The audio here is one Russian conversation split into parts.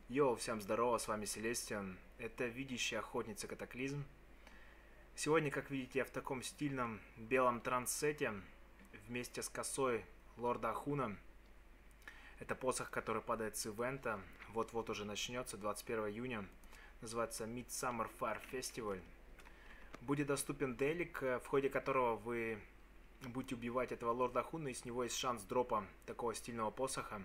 Йоу, всем здорово, с вами Селестиан. Это видящая охотница Катаклизм. Сегодня, как видите, я в таком стильном белом транссете вместе с косой Лорда Ахуна. Это посох, который падает с ивента. Вот-вот уже начнется, 21 июня. Называется Midsummer Fire Festival. Будет доступен делик, в ходе которого вы будете убивать этого Лорда Ахуна, и с него есть шанс дропа такого стильного посоха.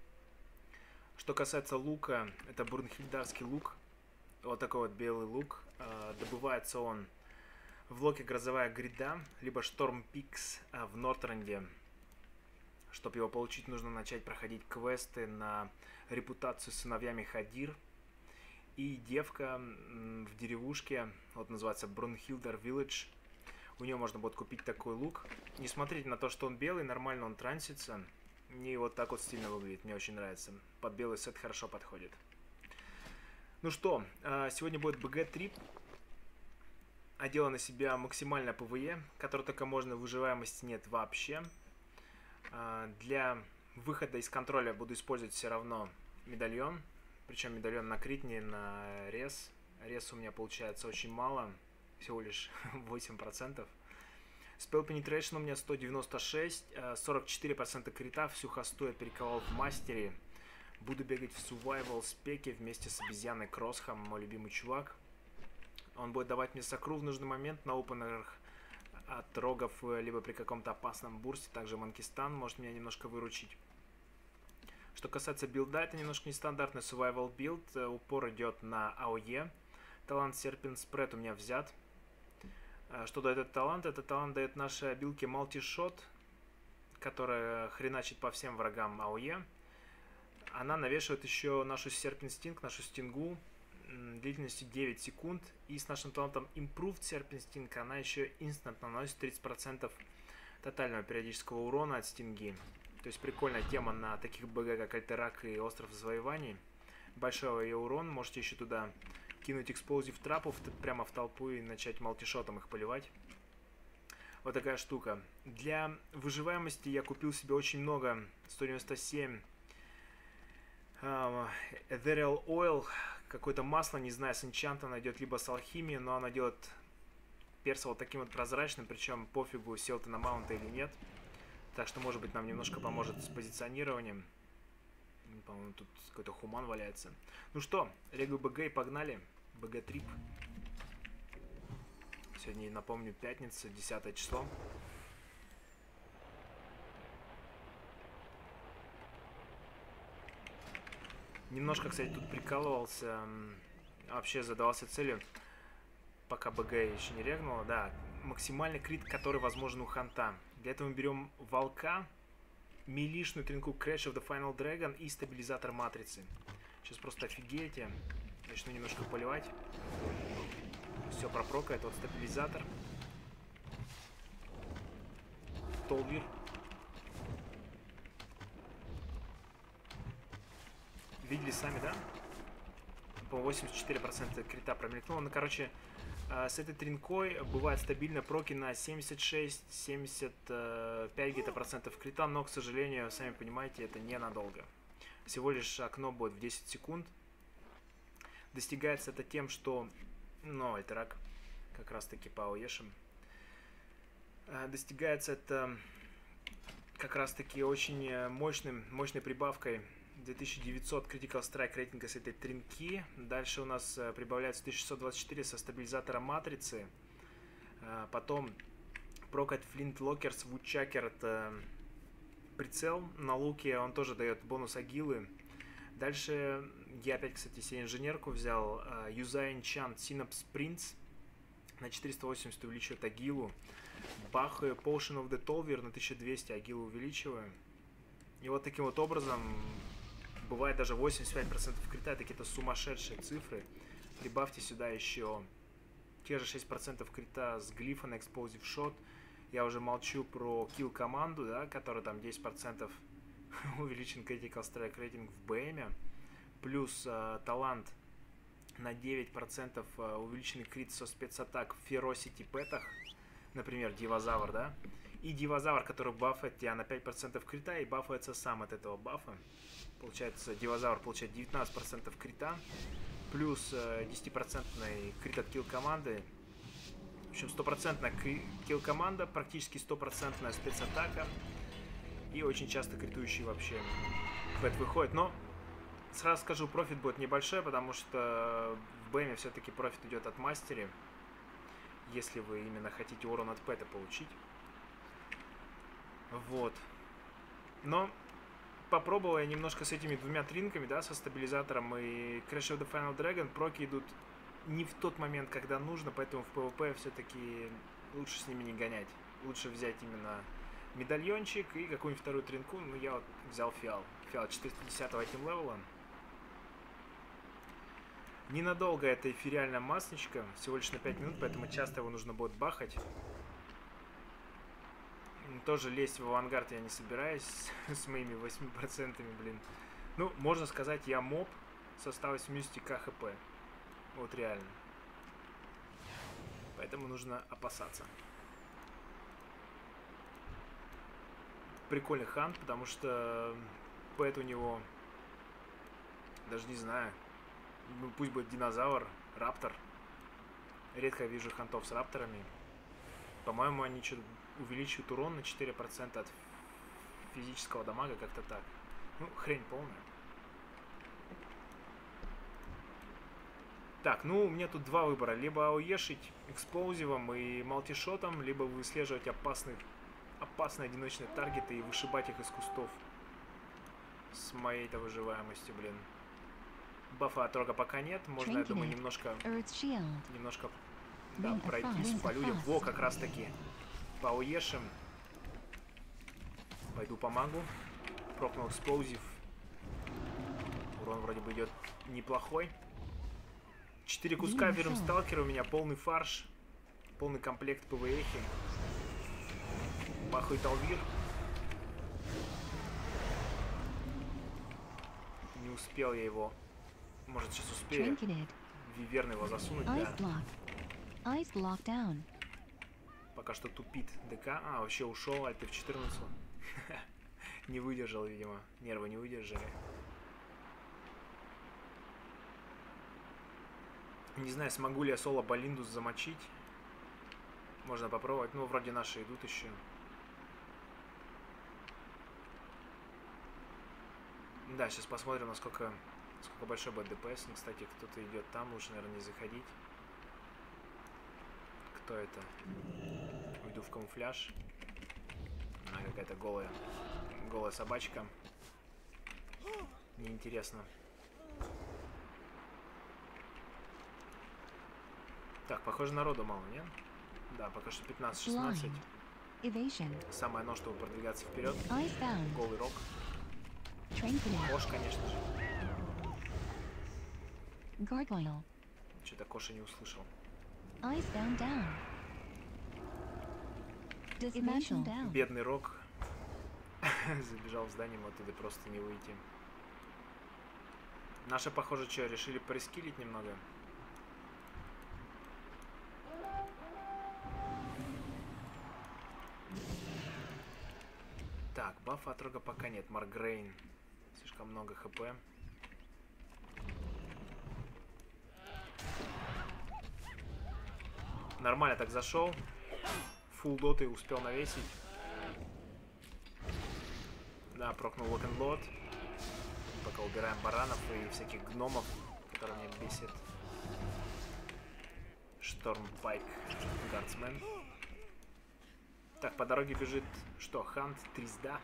Что касается лука, это Брунхильдарский лук. Вот такой вот белый лук. Добывается он в локе Грозовая гряда, либо Шторм Пикс в Нортренде. Чтобы его получить, нужно начать проходить квесты на репутацию с сыновьями Хадир. И девка в деревушке, вот называется Брунхилдар Вилледж. У нее можно будет купить такой лук. Не смотрите на то, что он белый, нормально он трансится. И вот так вот стильно выглядит, мне очень нравится. Под белый сет хорошо подходит. Ну что, сегодня будет БГ-трип. Одела на себя максимально ПВЕ, который только можно, выживаемости нет вообще. Для выхода из контроля буду использовать все равно медальон. Причем медальон на крит, не на рез. Рез у меня получается очень мало, всего лишь 8%. Spell Penetration у меня 196, 44% крита, всю хосту я перековал в мастере. Буду бегать в Survival спеке вместе с обезьяной Кроссхам, мой любимый чувак. Он будет давать мне сокру в нужный момент на опенерах от рогов, либо при каком-то опасном бурсте. Также Манкистан может меня немножко выручить. Что касается билда, это немножко нестандартный Survival билд. Упор идет на АОЕ. Талант Serpent Spread у меня взят. Что дает этот талант? Этот талант дает нашей обилке Multi-Shot, которая хреначит по всем врагам АОЕ. Она навешивает еще нашу Serpent Sting, нашу стингу, длительностью 9 секунд. И с нашим талантом Improved Serpent Sting она еще инстант наносит 30% тотального периодического урона от стинги. То есть прикольная тема на таких БГ, как Альтерак и Остров Завоеваний. Большой ее урон, можете еще туда кинуть эксплозив трапов прямо в толпу и начать малтишотом их поливать. Вот такая штука. Для выживаемости я купил себе очень много. 197 Ethereal Oil. Какое-то масло, не знаю, с энчанта она идет, либо с алхимии, но она делает перса вот таким вот прозрачным. Причем пофигу, сел ты на маунта или нет. Так что, может быть, нам немножко поможет с позиционированием. По-моему, тут какой-то хуман валяется. Ну что, регу БГ и погнали. БГ-трип. Сегодня, напомню, пятница, 10 число. Немножко, кстати, тут прикалывался. Вообще задавался целью, пока БГ еще не регнула. Да, максимальный крит, который возможен у ханта. Для этого мы берем волка, милишную тринку Crash of the Final Dragon и стабилизатор матрицы. Сейчас просто офигеете. Начну немножко поливать. Все пропрокает. Вот стабилизатор. Толвир. Видели сами, да? По 84% крита промелькнуло. Ну, короче, с этой тринкой бывает стабильно проки на 76-75 где-то процентов крита, но, к сожалению, сами понимаете, это ненадолго. Всего лишь окно будет в 10 секунд. Достигается это тем, что, ну, альтерак, как раз таки по АОЕшам. Достигается это как раз таки очень мощной прибавкой 2900 Critical Strike рейтинга с этой тринки. Дальше у нас прибавляется 1624 со стабилизатора матрицы. Потом прокат Flint Lockers, Woodchucker, это прицел на луке, он тоже дает бонус агилы. Дальше я опять, кстати, себе инженерку взял. Юзай Enchant Synapse Prince на 480 увеличивает агилу. Бахаю Potion of the Tolver на 1200 агилу увеличиваю. И вот таким вот образом бывает даже 85% крита, это какие-то сумасшедшие цифры. Прибавьте сюда еще те же 6% крита с глифа на Explosive Shot. Я уже молчу про kill команду, да, которая там 10% увеличен Critical Strike рейтинг в БМе. Плюс талант на 9% увеличенный крит со спецатак в Ferocity пэтах. Например, Дивозавр, да. И Дивозавр, который бафает тебя на 5% крита и бафается сам от этого бафа. Получается, Дивозавр получает 19% крита, плюс 10% крит от килл команды. В общем, 100% килл команда, практически 100% спецатака. И очень часто критующий вообще пэт выходит. Но сразу скажу, профит будет небольшой, потому что в БМе все-таки профит идет от мастери. Если вы именно хотите урон от пэта получить. Вот. Но попробовал я немножко с этими двумя тринками, да, со стабилизатором и Crash of the Final Dragon. Проки идут не в тот момент, когда нужно, поэтому в PvP все-таки лучше с ними не гонять. Лучше взять именно медальончик и какую-нибудь вторую тринку. Ну, я вот взял фиал. Фиал 410 этим левела. Ненадолго это эфириальная масничка, всего лишь на 5 минут, поэтому часто его нужно будет бахать. Тоже лезть в авангард я не собираюсь с моими 8%, блин. Ну, можно сказать, я моб со 180 хп. Вот реально. Поэтому нужно опасаться. Прикольный хант, потому что пэт у него, даже не знаю, ну, пусть будет динозавр, раптор. Редко вижу хантов с рапторами. По-моему, они что-то увеличивают урон на 4% от физического дамага, как-то так. Ну, хрень полная. Так, ну, у меня тут два выбора. Либо ауешить эксплозивом и малтишотом, либо выслеживать опасные одиночные таргеты и вышибать их из кустов. С моей-то выживаемостью, блин. Бафа от рога пока нет. Можно, я думаю, немножко да, пройтись по людям. Во, как раз таки. По ауешим. Пойду помогу. Прокнул эксплозив. Урон вроде бы идет неплохой. 4 куска Верум Сталкера у меня, полный фарш. Полный комплект ПВЭхи. Бахает Алвир. Не успел я его. Может, сейчас успею. Виверны его засунуть, да. Пока что тупит ДК. А, вообще ушел, альт F14. Не выдержал, видимо. Нервы не выдержали. Не знаю, смогу ли я соло Балиндус замочить. Можно попробовать. Ну, вроде наши идут еще. Да, сейчас посмотрим, насколько большой будет ДПС. Ну, кстати, кто-то идет там. Лучше, наверное, не заходить. Кто это? Уйду в камуфляж. Какая-то голая собачка. Неинтересно. Так, похоже, народу мало, нет? Да, пока что 15-16. Самое оно, чтобы продвигаться вперед. Голый рог. Кош, конечно же. Что-то Коша не услышал. Бедный рог. Забежал в здание, мы оттуда просто не выйти. Наши, похоже, что, решили порискилить немного? Так, бафа от рога пока нет. Маргрейн. Слишком много хп. Нормально так зашел. Фулл доты успел навесить. Да, прокнул лок-н-лот. Пока убираем баранов и всяких гномов, которые меня бесит. Штормпайк, Гардсмен. Так, по дороге бежит что? Хант, Тризда.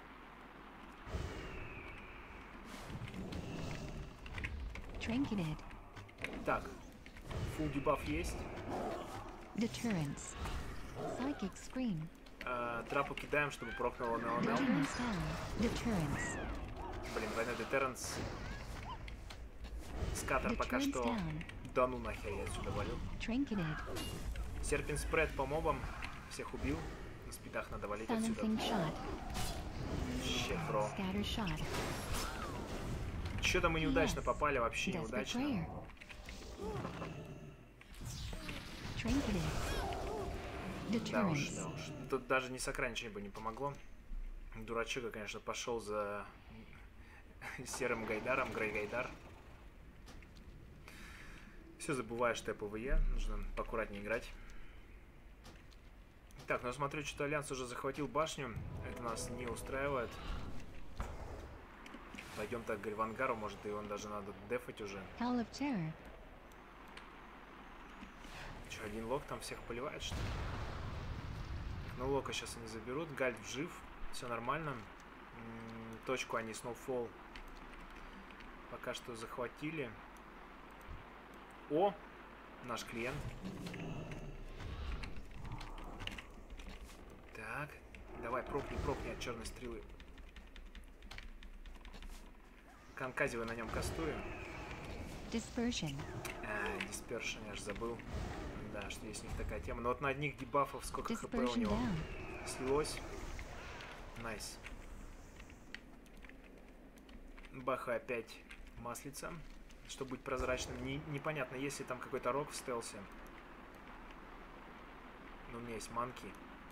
Так, фулл дебаф есть. Трапу кидаем, чтобы прокнуло на ЛНЛ. Блин, двойной детерренс. Скатер пока что. Да ну нахер, я отсюда валю. Серпин спред по мобам. Всех убил. На спидах надо валить отсюда. Щет, бро. Что-то мы неудачно попали, вообще неудачно. Да уж, да уж. Тут даже не сакра ничего бы не помогло. Дурачок, конечно, пошел за серым Гайдаром, Грей Гайдар. Все забываю, что я ПВЕ. Нужно поаккуратнее играть. Так, ну я смотрю, что Альянс уже захватил башню. Это нас не устраивает. Пойдем так к Гальвангару, может, и он даже надо дефать уже. Че, один лок там всех поливает, что ли? Ну, лока сейчас они заберут. Гальд жив, все нормально. Точку они Snowfall пока что захватили. О! Наш клиент. Так, давай, пропни от черной стрелы. Конказивай на нем кастую. Dispersion. Dispersion, я же забыл. Да, что есть у них такая тема. Но вот на одних дебафов сколько хп у него слилось. Найс. Баха опять маслица, чтобы быть прозрачным. Непонятно, есть ли там какой-то рок в стелсе. Но у меня есть манки.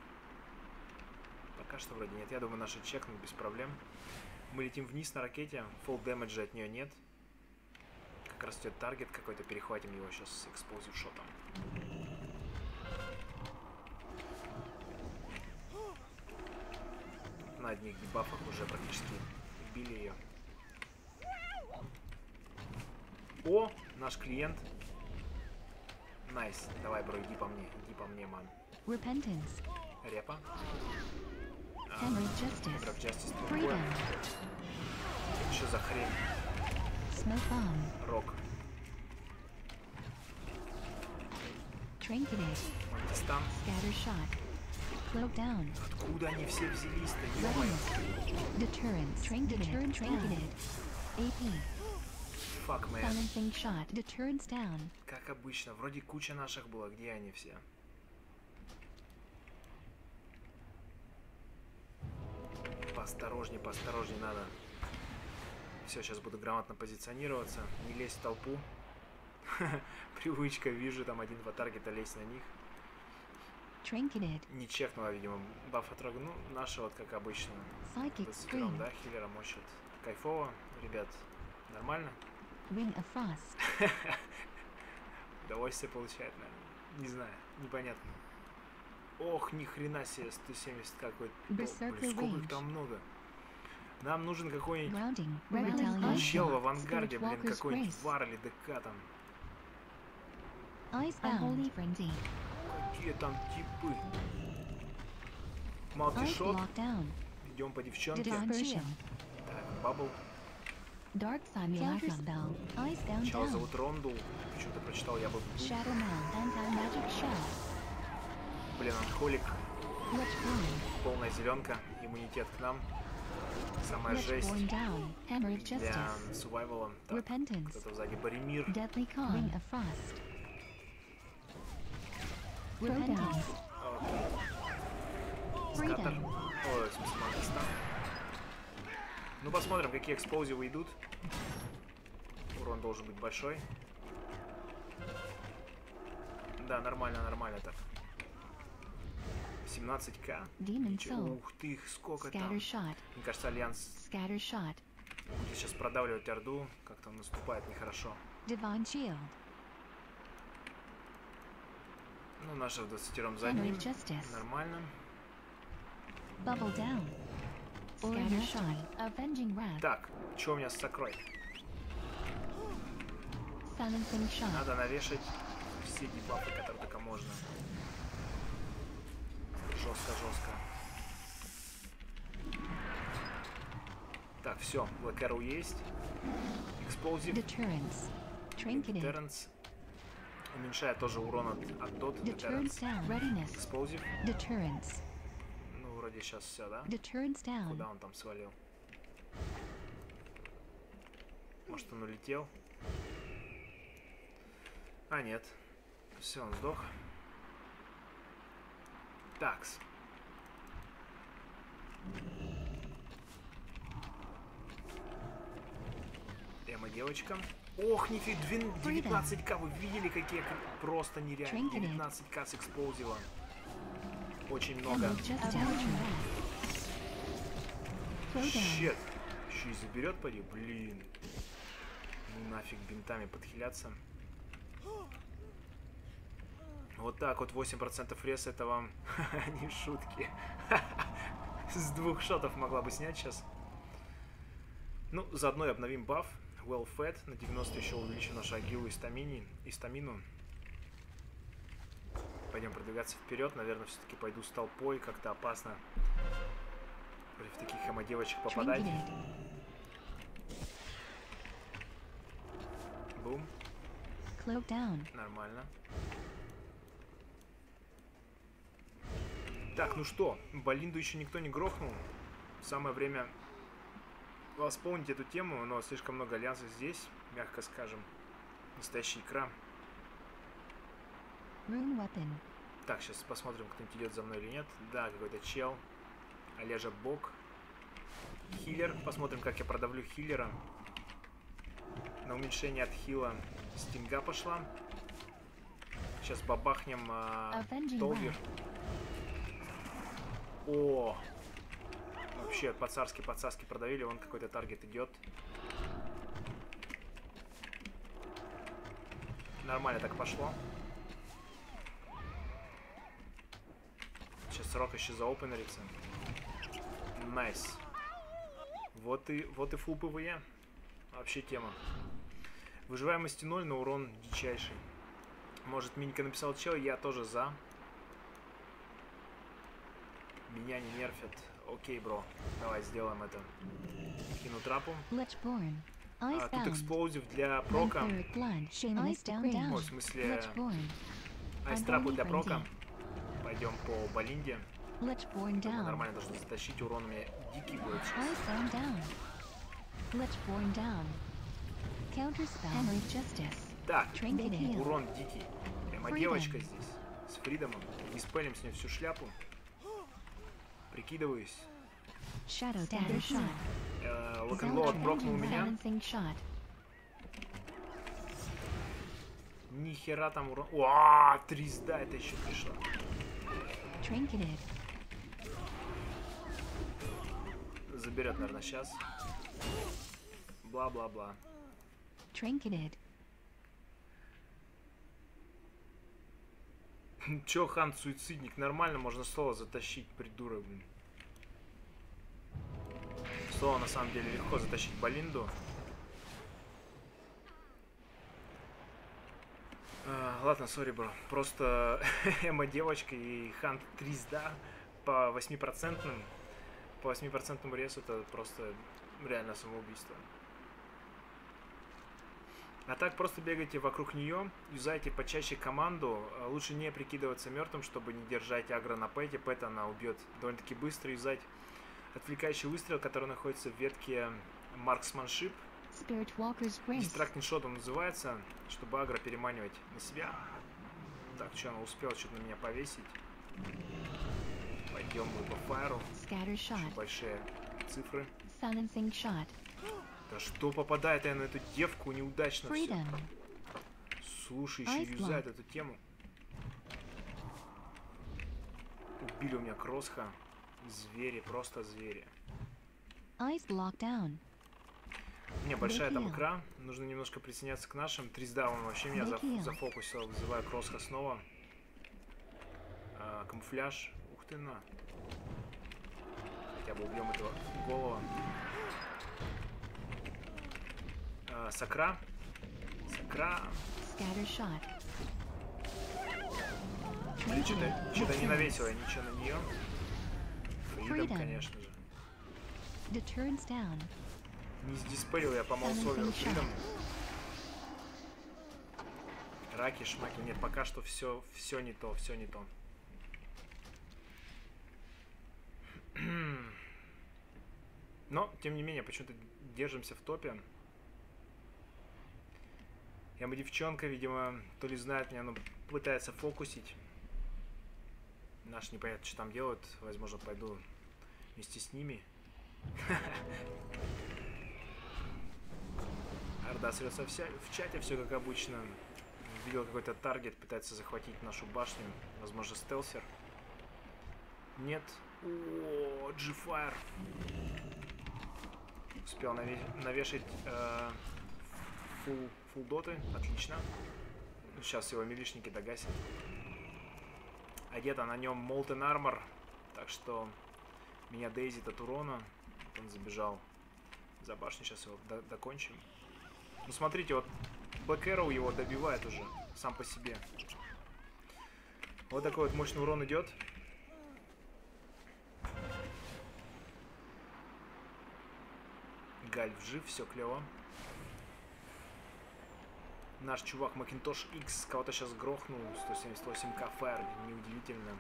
Пока что вроде нет. Я думаю, наши чекнут без проблем. Мы летим вниз на ракете. Фолл дэмэджа от нее нет. Как раз идет таргет какой-то. Перехватим его сейчас с эксплозив шотом. На одних дебафах уже практически убили ее. О, наш клиент. Найс. Давай, бро, иди по мне, ман. Repentance. Репа. Hammer of Justice. Justice. Freedom. Что за хрень? Smoke bomb. Рок. Trinketed. Мантистан. Scatter shot. Cloak down. Откуда они все взялись-то? Ё-моё. Deterrence. Trinketed. AP. Fuck, man. Silencing shot. Deterrence down. Как обычно. Вроде куча наших было. Где они все? Поосторожней надо. Все, сейчас буду грамотно позиционироваться. Не лезть в толпу. Привычка, вижу там один-два таргета, лезть на них. Trinketed. Не чекнула, видимо, баф отрог. Ну, наши вот как обычно. Psychic Stream. Да, хиллера мочат. Кайфово, ребят. Нормально? Ring of Frost. Удовольствие получает, наверное. Не знаю, непонятно. Ох, ни хрена себе, 170 какой-то. Блин, сколько их там много. Нам нужен какой-нибудь чел в авангарде, блин, какой-нибудь вар или ДК там. Какие там типы? Малтишот. Идем по девчонке. Так, бабл. Чел зовут Рондул. Почему-то прочитал, я бы... Блин, анхолик. Полная зеленка. Иммунитет к нам. Самая жесть для сувайвала. Так, кто-то сзади. Боремир. Скатер. Ой, в смысле, Мангистан. Ну, посмотрим, какие эксплозивы идут. Урон должен быть большой. Да, нормально так. 17к. Ух ты, сколько там. Мне кажется, Альянс будет сейчас продавливать Орду. Как-то он наступает нехорошо. Ну, наши в 20-ром задним. Нормально. Так, что у меня с сакрой? Надо навешать все дебафы, которые только можно. Жестко. Так, все, Black Arrow есть. Explosive. Deterrence. Уменьшает тоже урон от дот. Deterrence. Explosive. Ну, вроде сейчас все, да? Куда он там свалил? Может, он улетел? А, нет. Все, он сдох. Такс. Эма, девочка. Ох, нифига, 19к. Вы видели, какие просто нереально. 19к с эксплозива. Очень много. Enemy just downed. Throwdown. Щет. Еще и заберет, поди. Блин. Ну нафиг бинтами подхиляться. Вот так вот 8% рез, это вам не шутки. С 2 шотов могла бы снять сейчас. Ну, заодно и обновим баф. Well Fed. На 90 еще увеличим нашу агилу и стамину. Пойдем продвигаться вперед. Наверное, все-таки пойду с толпой. Как-то опасно против таких эмо-девочек попадать. Бум. Cloak down. Нормально. Так, ну что, Балинду еще никто не грохнул. Самое время восполнить эту тему, но слишком много альянсов здесь, мягко скажем. Настоящий икра. Rune weapon. Так, сейчас посмотрим, кто-нибудь идет за мной или нет. Да, какой-то чел. Олежа Бог. Хиллер. Посмотрим, как я продавлю хиллера. На уменьшение от хила стинга пошла. Сейчас бабахнем Толвир. О! Вообще по-царски продавили. Вон какой-то таргет идет. Нормально так пошло. Сейчас Рок еще заопенерится. Найс. Вот и фул ПВЕ. Вообще тема. Выживаемости 0, но урон дичайший. Может, Минька написал чел, я тоже за. Меня не нерфят. Окей, бро. Давай сделаем это. Кину трапу. Тут эксплозив для прока. Ой, в смысле... Айстрапу для прока. Пойдем по Балинде. Нормально должны затащить. Урон у меня дикий будет сейчас. Так, урон дикий. Прямо девочка здесь. С Фридомом. Диспелим с ней всю шляпу. Прикидываюсь. Локенлоуд прокнул меня. Нихера там урон. Уаа, 300, это еще пришло. Заберет, наверное, сейчас. Бла-бла-бла. Чё, Хан, суицидник? Нормально, можно соло затащить, придурок, блин. Соло, на самом деле, легко затащить Балинду. Ладно, сори, бро. Просто эмо-девочка и Хан 300 по 8%. По 8% ресу это просто реально самоубийство. А так просто бегайте вокруг нее, юзайте почаще команду. Лучше не прикидываться мертвым, чтобы не держать агро на пэте. Пэт она убьет довольно-таки быстро. Юзать отвлекающий выстрел, который находится в ветке Marksmanship. Дистрактный шот он называется, чтобы агро переманивать на себя. Так, что, она успела что-то на меня повесить. Пойдем мы по фаеру. Очень большие цифры. Да что попадает я на эту девку неудачно все. Слушай, еще юзает эту тему. Убили у меня Кросха. Звери, просто звери. У меня большая там икра. Нужно немножко присоединяться к нашим. 300 он вообще меня зафокусил. Вызываю Кросха снова. Камуфляж. Ух ты на. Хотя бы убьем этого голова. Сакра. Что-то не навесила я ничего на нее. Фридом, конечно же. Не сдиспелил я по Маусоверу Фридом. Раки, шмаки. Нет, пока что все не то, все не то. Но, тем не менее, почему-то держимся в топе. Яма девчонка, видимо, то ли знает меня, но пытается фокусить. Наш непонятно, что там делают. Возможно, пойду вместе с ними. Орда срется в чате, все как обычно. Видел какой-то таргет, пытается захватить нашу башню. Возможно, стелсер. Нет. О, G-Fire. Успел навешать фулл доты. Отлично. Сейчас его милишники догасят. Одета на нем Molten Armor. Так что меня дейзит от урона. Он забежал за башню. Сейчас его докончим. Ну смотрите, вот Black Arrow его добивает уже сам по себе. Вот такой вот мощный урон идет. Гальф жив, все клево. Наш чувак Macintosh X кого-то сейчас грохнул. 178к фаер, неудивительно.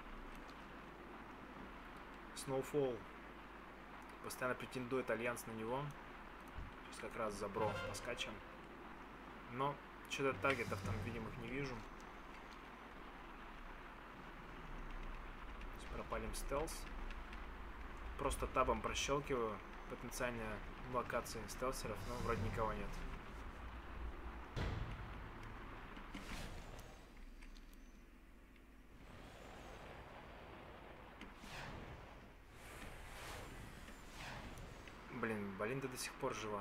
Snowfall постоянно претендует альянс на него. Сейчас как раз за бро поскачем. Но что-то таргетов там видимых не вижу. Сейчас пропалим стелс. Просто табом прощелкиваю потенциальные локации стелсеров, но вроде никого нет. Блин, Балинда до сих пор жива.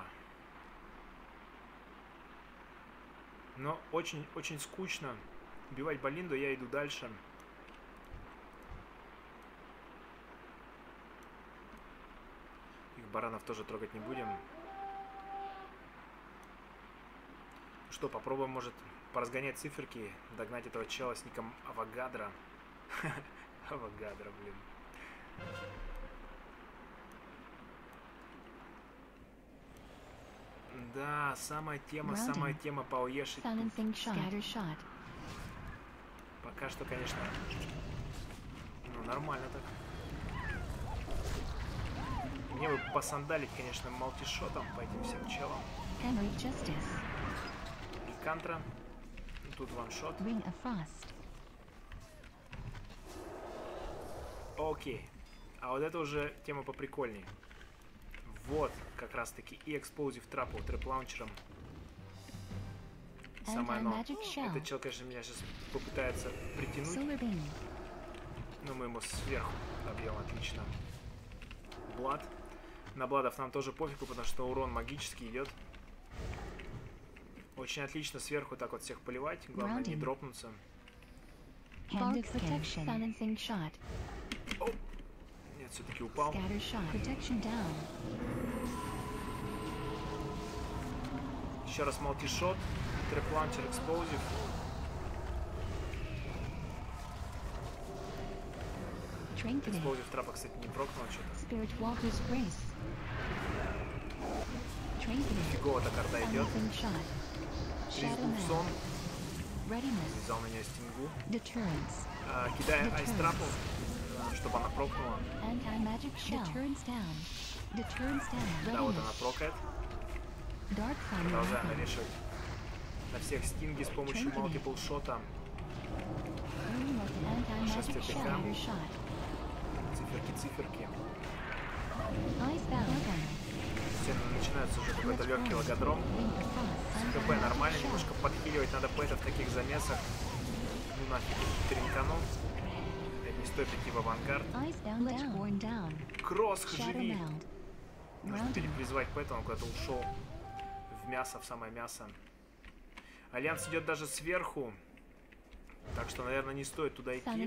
Но очень скучно убивать Балинду, я иду дальше. Их баранов тоже трогать не будем. Что, попробуем, может, поразгонять циферки, догнать этого чела с ником Авогадро. Авогадро, блин. Да, самая тема по ОЕшить. Пока что, конечно, ну, нормально так. Мне бы посандалить, конечно, малтишотом по этим всем челам. И кантра. Тут ваншот. Окей. А вот это уже тема поприкольней. Вот, как раз таки и Explosive Trap трэп-лаунчером. Самое оно. Этот чел, конечно, меня сейчас попытается притянуть. Но мы ему сверху добьем, отлично. Блад. На бладов нам тоже пофигу, потому что урон магический идет. Очень отлично сверху так вот всех поливать. Главное не дропнуться. О! Нет, все-таки упал. Еще раз малтишот. Трэп-лаунчер, эксплозив. Эксплозив трапа, кстати, не прокнул что-то. Фигово так арда идет. Тризбуксон. Взял на нее стингу. Кидая айстрапу, чтобы она прокнула. Да, вот она прокает. Продолжаем навешивать на всех стинги с помощью multiple шота. 6 ТТК. Циферки. Все, начинается уже какой-то легкий логодром. ХП нормально, немножко подхиливать надо пэта в таких замесах. Ну нафиг, тринкану. Не стоит идти в авангард. Кросс, живи! Нужно перепризвать пэта, он куда-то ушел в мясо, в самое мясо. Альянс идет даже сверху. Так что, наверное, не стоит туда идти.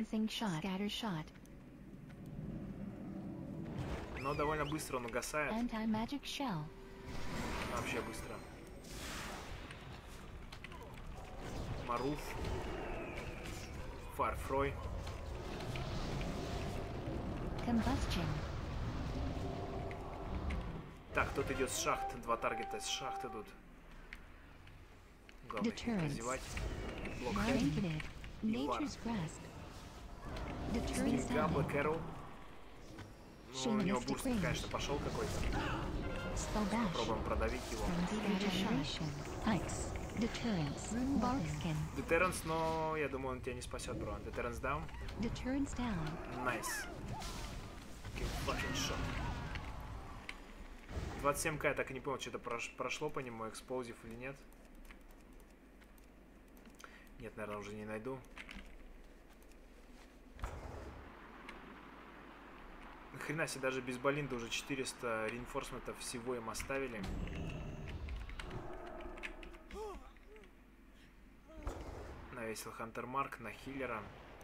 Но довольно быстро он угасает. Вообще быстро. Маруф. Фарфрой. Так, кто-то идет с шахт. Два таргета с шахт идут. Главное их не прозевать. Блокхед. Стинга, Black Arrow. Ну, у него бурст, конечно, пошел какой-то. Попробуем продавить его. Детерренс, но я думаю, он тебя не спасет, бро. Детерренс даун. Найс. Fucking shot. 27к, я так и не понял, что-то прошло по нему, эксплозив или нет. Нет, наверное, уже не найду. Нахрена себе, даже без Балинда уже 400 реинфорсментов всего им оставили. Навесил Хантер Марк на хиллера.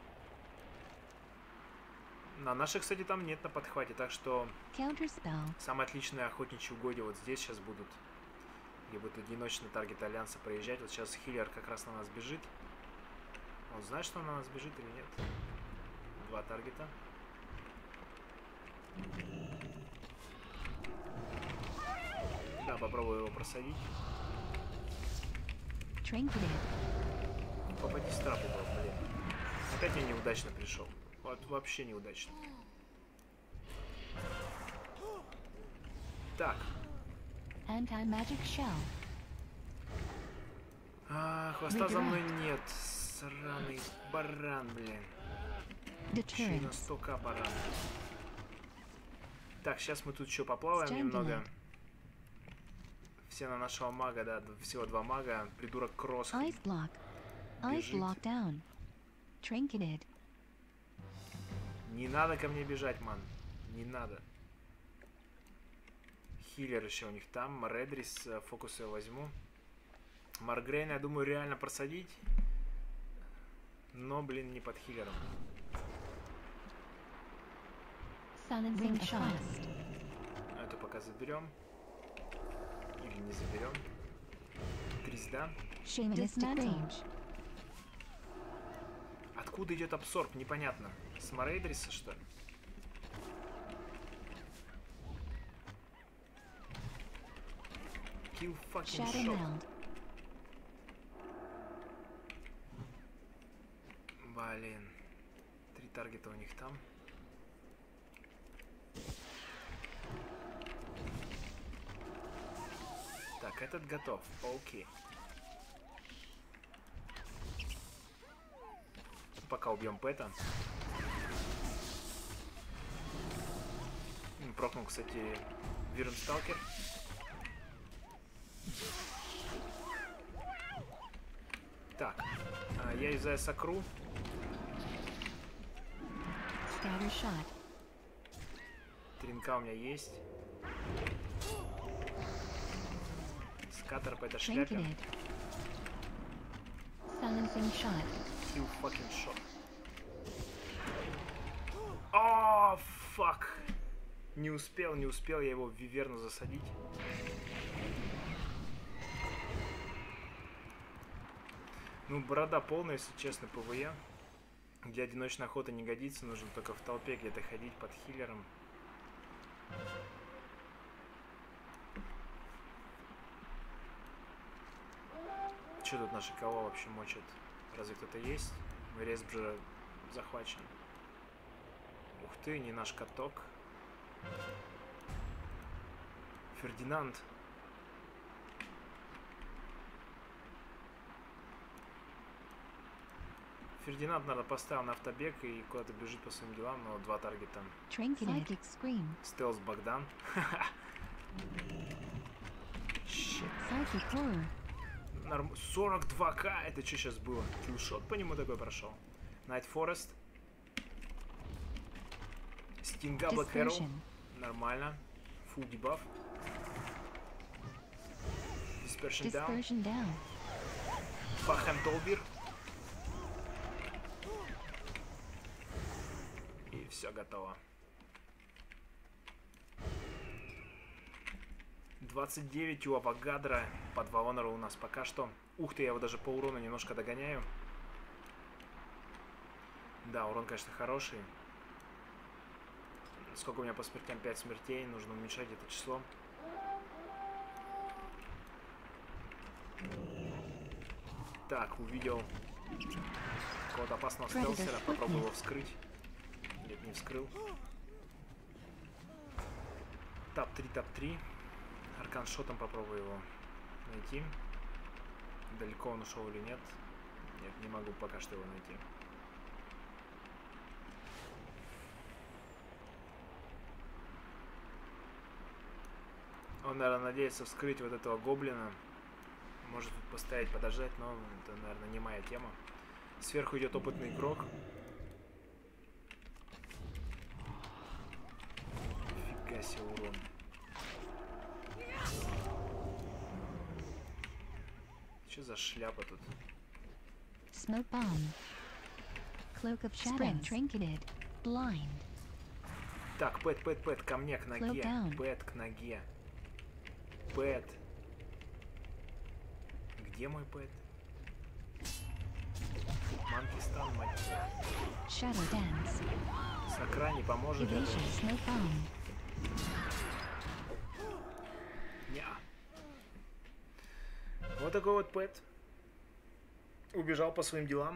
На наших, кстати, там нет на подхвате, так что самые отличные охотничьи угодья вот здесь сейчас будут. Где будут одиночные таргеты Альянса проезжать. Вот сейчас хиллер как раз на нас бежит. Он знает, что он на нас бежит или нет? 2 таргета. Да, попробую его просадить. Попади с трапу, блин. Опять я неудачно пришел. Вот вообще неудачно. Так. Хвоста за мной нет. Сраный баран, блин. Еще и на 100к баран. Так, сейчас мы тут еще поплаваем немного. Все на нашего мага, да, всего 2 мага. Придурок Кросс. Не надо ко мне бежать, ман. Не надо. Хиллер еще у них там. Редрис, фокус я возьму. Маргрейна, я думаю, реально просадить. Но, блин, не под хиллером. Это пока заберем. Или не заберем. Тризда. Откуда идет абсорб? Непонятно. С Морейдриса, что ли? Kill fucking shot. Блин. 3 таргета у них там. Так, этот готов. Окей. Пока убьем Пэта. Прокнул, кстати, Вирнсталкер. Так, я из-за Сакру. Тринка у меня есть. Скаттер по этой шляпе. Kill fucking shot. О, фак. Не успел я его в виверну засадить. Ну, борода полная, если честно, ПВЕ. Для одиночной охоты не годится, нужно только в толпе где-то ходить под хиллером. Что тут наши кого вообще мочат? Разве кто-то есть? Респ же захвачен. Ух ты, не наш каток. Фердинанд. Фердинанд, наверное, поставил на автобег и куда-то бежит по своим делам, но 2 таргета. Стелс Богдан. 42к, это что сейчас было? Киллшот по нему такой прошел. Найт Форест. Стинга Блэк Arrow. Нормально. Фулл дебаф. Dispersion down. Фахэм Толбир. И все готово. 29 у Авагадра. По 2 онора у нас пока что. Ух ты, я его даже по урону немножко догоняю. Да, урон, конечно, хороший. Сколько у меня по смертям? 5 смертей. Нужно уменьшать это число. Так, увидел какого-то опасного стелсера. Попробую его вскрыть. Нет, не вскрыл. Тап-3, тап-3. Арканшотом попробую его найти. Далеко он ушел или нет? Нет, не могу пока что его найти. Он, наверное, надеется вскрыть вот этого гоблина. Может тут постоять, подождать, но это, наверное, не моя тема. Сверху идет опытный игрок. Нифига себе урон. Что за шляпа тут? Smoke bomb. Cloak of shadows. Trinketed. Blind. Так, Пэт, ко мне, к ноге. Slow down. Пэт, к ноге. Пэт. Где мой Пэт? Манкистан, мать твою. Shadow dance. Сакра не поможет. Evasion. Smoke bomb. Ня. Вот такой вот Пэт. Убежал по своим делам.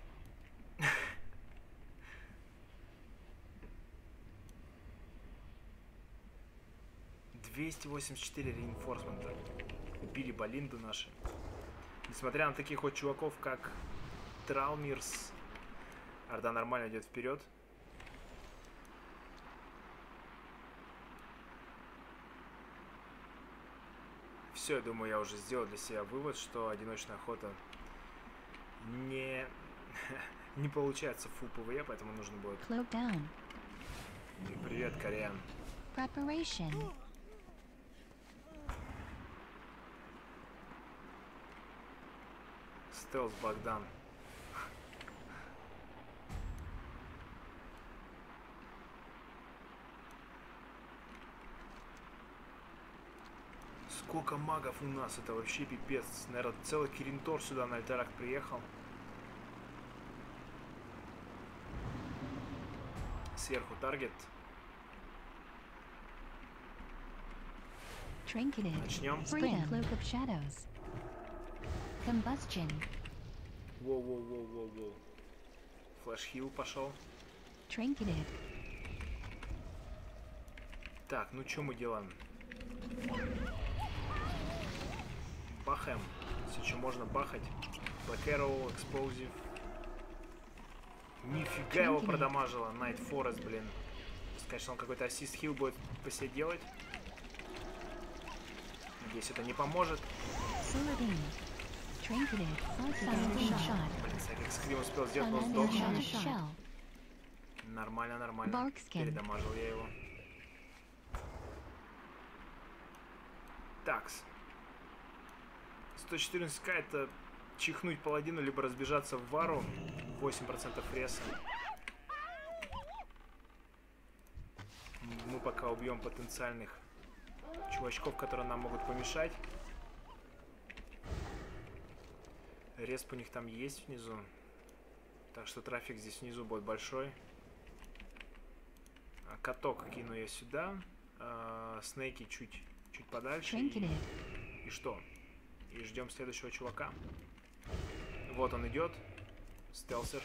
284 реинфорсмента. Убили Балинду наши. Несмотря на таких вот чуваков, как Траумирс, Орда нормально идет вперед. Все, я думаю, я уже сделал для себя вывод, что одиночная охота не получается в full PvE, поэтому нужно будет... Cloak down. Привет, Кориан. Preparation. Стелс Богдан. Сколько магов у нас, это вообще пипец. Наверное, целый Киринтор сюда на альтарах приехал. Сверху таргет. Trinketed. Начнем. Spring. Cloak of shadows. Combustion. Воу. Флэш-хилл пошел. Trinketed. Так, ну что мы делаем? Бахаем. Если что можно бахать. Black Arrow, Explosive. Нифига его продамажило. Night Forest, блин. Конечно, он какой-то ассист-хилл будет по себе делать. Надеюсь, это не поможет. Sword. Trinketed. Silent shot. Блин, Psychic Scream успел сделать, но сдох. Magic shell. Нормально. Barkskin. Передамажил я его. Такс. 114к это чихнуть паладину, либо разбежаться в вару. 8% реса. Мы пока убьем потенциальных чувачков, которые нам могут помешать. Респ у них там есть внизу. Так что трафик здесь внизу будет большой. Каток кину я сюда. Снейки чуть подальше. И что? И ждем следующего чувака. Вот он идет. Стелсер.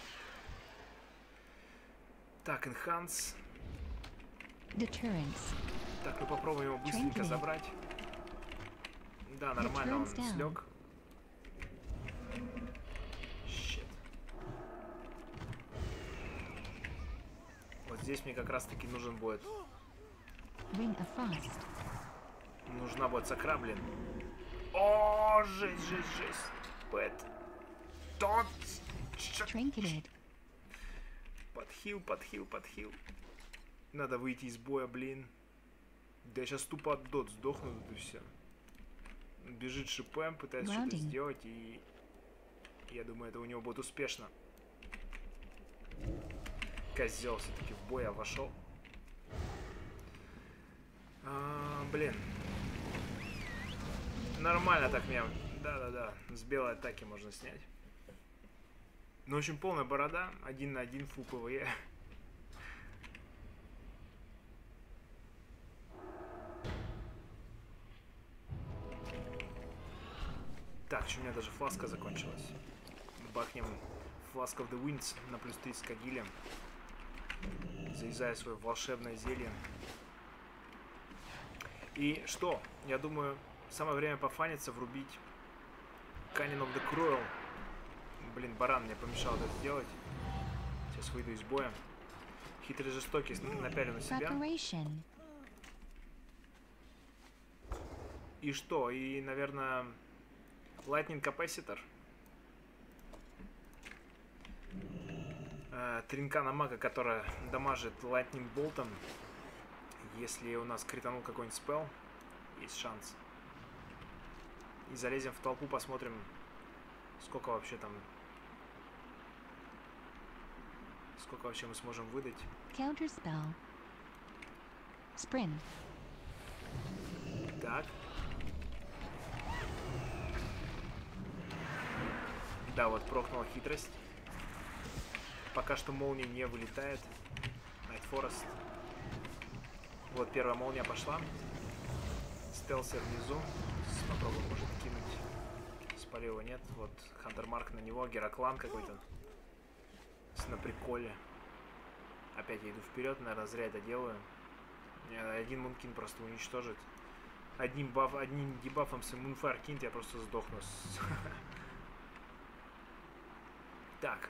Так, Enhance. Deterrence. Так, мы попробуем его быстренько забрать. Да, нормально, он слег. Щит. Вот здесь мне как раз таки нужен будет... Ring of Frost. Нужна будет сакра, блин. О, жесть. Пэт. Тот. Trinketed. Подхил. Надо выйти из боя, блин. Да я сейчас тупо от дот сдохну тут и все. Бежит шипэм, пытается что-то сделать, и я думаю, это у него будет успешно. Козел все-таки в бой вошел. Блин. Нормально так меня. Да. С белой атаки можно снять. Ну, в общем, полная борода. 1 на 1 фул ПВЕ. Так, что у меня даже фласка закончилась. Бахнем Flask of the Winds на плюс 30 кагиля. Заезжаю свое волшебное зелье. И что? Я думаю, самое время пофаниться, врубить Cunning of the Cruel. Блин, баран мне помешал это сделать. Сейчас выйду из боя. Хитрый жестокий напялю на себя. И что? И, наверное, Lightning Capacitor. Тринка на мага, которая дамажит Lightning Болтом. Если у нас кританул какой-нибудь спел, есть шанс. И залезем в толпу, посмотрим, сколько вообще там... Сколько вообще мы сможем выдать. Counter spell. Sprint. Так. Да, вот прокнула хитрость. Пока что молния не вылетает. Night Forest. Вот первая молния пошла. Стелсер внизу. Попробуем, может, кинуть. Спалил его, нет. Вот Хантер Марк на него. Гераклан какой-то. На приколе. Опять я иду вперед, наверное, зря это делаю. Один Мункин просто уничтожит. Одним дебафом с Мунфайр кинт я просто сдохну. Так.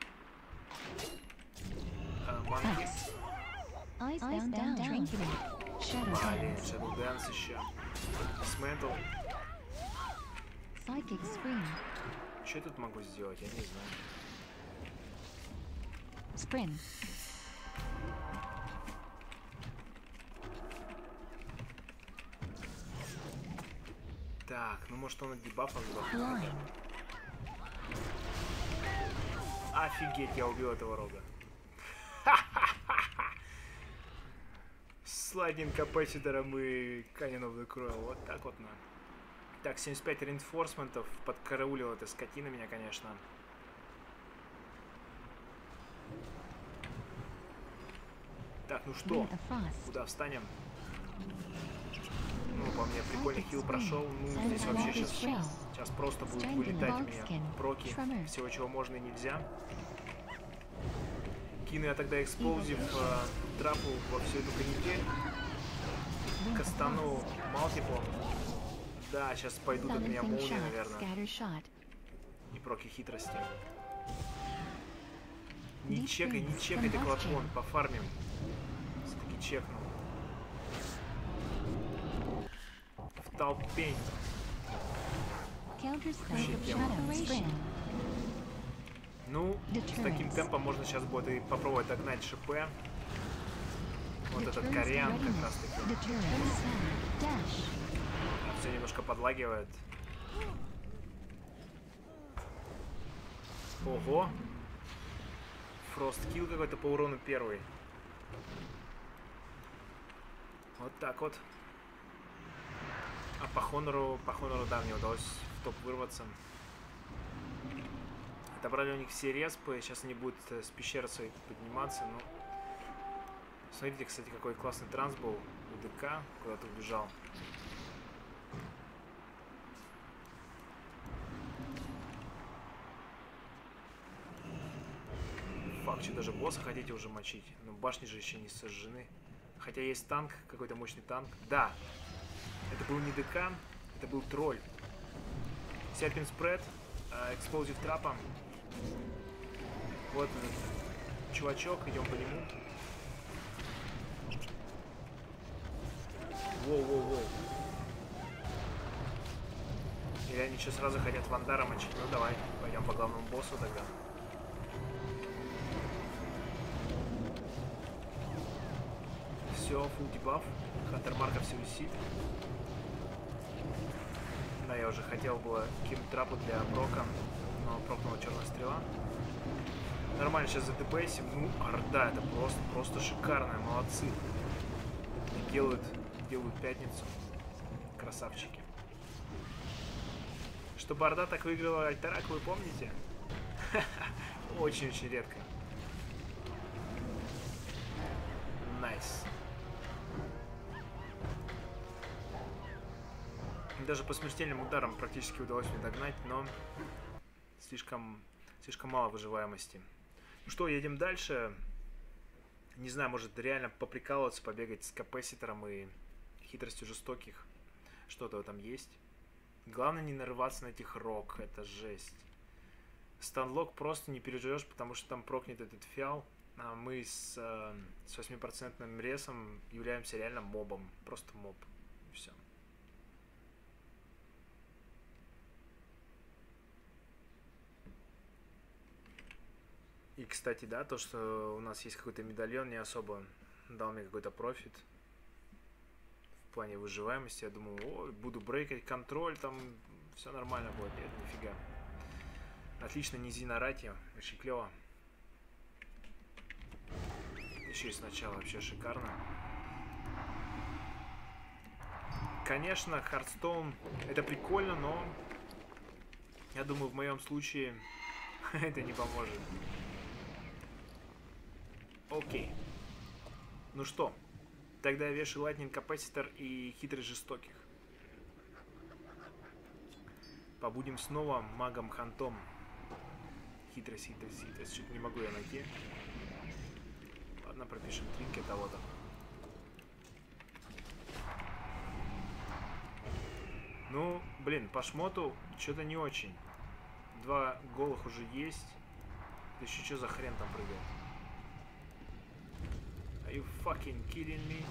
Манки. Eyes down. Trinketed. Shadow Блин, dance. Shadow Dance еще. Dismantle. Psychic scream. Что я тут могу сделать? Я не знаю. Sprint. Так, ну может он от дебафа сдохнет. Blind. Офигеть, я убил этого рога. С Lightning капаситором и Cannon of the Cruel. Вот так вот, на. Так, 75 реинфорсментов. Подкараулил эта скотина меня, конечно. Так, ну что? Ring of Frost. Куда встанем? Ну, по мне прикольный хил прошел. Ну, здесь вообще сейчас просто будет вылетать у меня проки. Всего, чего можно и нельзя. Кину я тогда эксплозив трапу во всю эту канитель. Кастану малтипл. Да, сейчас пойдут от меня Balancing молнии, shot. наверное. Scatter shot. И проки хитрости. Deep Не чекай freeze. ты клакон, Combustion. пофармим. Все-таки чекнул. В толпе. Counter spell. Вообще тема. Shadow sprint. Ну, с таким темпом можно сейчас будет и попробовать догнать ШП. Вот этот Deterrence кореан как readiness. раз таки. Deterrence. Dash. Все немножко подлагивает. Ого. Фросткилл какой-то по урону первый. Вот так вот. А по Хонору, да, мне удалось в топ вырваться. Отобрали у них все респы. Сейчас они будут с пещеры своей подниматься. Ну, смотрите, кстати, какой классный транс был у ДК. Куда-то убежал. Фак, что даже босса хотите уже мочить? Но башни же еще не сожжены. Хотя есть танк, какой-то мощный танк. Да, это был не ДК, это был тролль. Серпин спред, эксплозив трапа. Вот этот чувачок, идем по нему. Воу. Или они еще сразу хотят Вандара мочить? Ну давай, пойдем по главному боссу тогда. Все, фул дебаф. Хантер Марка все висит. Да, я уже хотел было кинуть трапу для прока, но прокнула черная стрела. Нормально, сейчас за ДПСим. Ну, Орда, это просто шикарно, молодцы. Делают пятницу. Красавчики. Чтобы Орда так выиграла Альтарак, вы помните? Очень-очень редко. Найс. Даже по смертельным ударам практически удалось мне догнать, но слишком мало выживаемости. Ну что, едем дальше. Не знаю, может реально поприкалываться, побегать с капаситором и хитростью жестоких. Что-то там есть. Главное не нарываться на этих рок, это жесть. Станлок просто не переживешь, потому что там прокнет этот фиал. А мы с 8% ресом являемся реально мобом. Просто моб. Все. И, кстати, да, то, что у нас есть какой-то медальон, не особо дал мне какой-то профит. В плане выживаемости я думал, ой, буду брейкать контроль, там все нормально будет. Нет, нифига. Отлично, низина рати, очень клево. Еще и сначала вообще шикарно. Конечно, Hearthstone это прикольно, но я думаю, в моем случае это не поможет. Окей. Ну что, тогда я вешаю Lightning Capacitor и Хитрый Жестоких. Побудем снова магом-хантом. Хитрость, хитрость, хитрость. Чуть не могу я найти. Ладно, пропишем тринкет того-то. Ну, блин, по шмоту что-то не очень. 2 голых уже есть. Да еще что за хрен там прыгает? Are you fucking kidding me?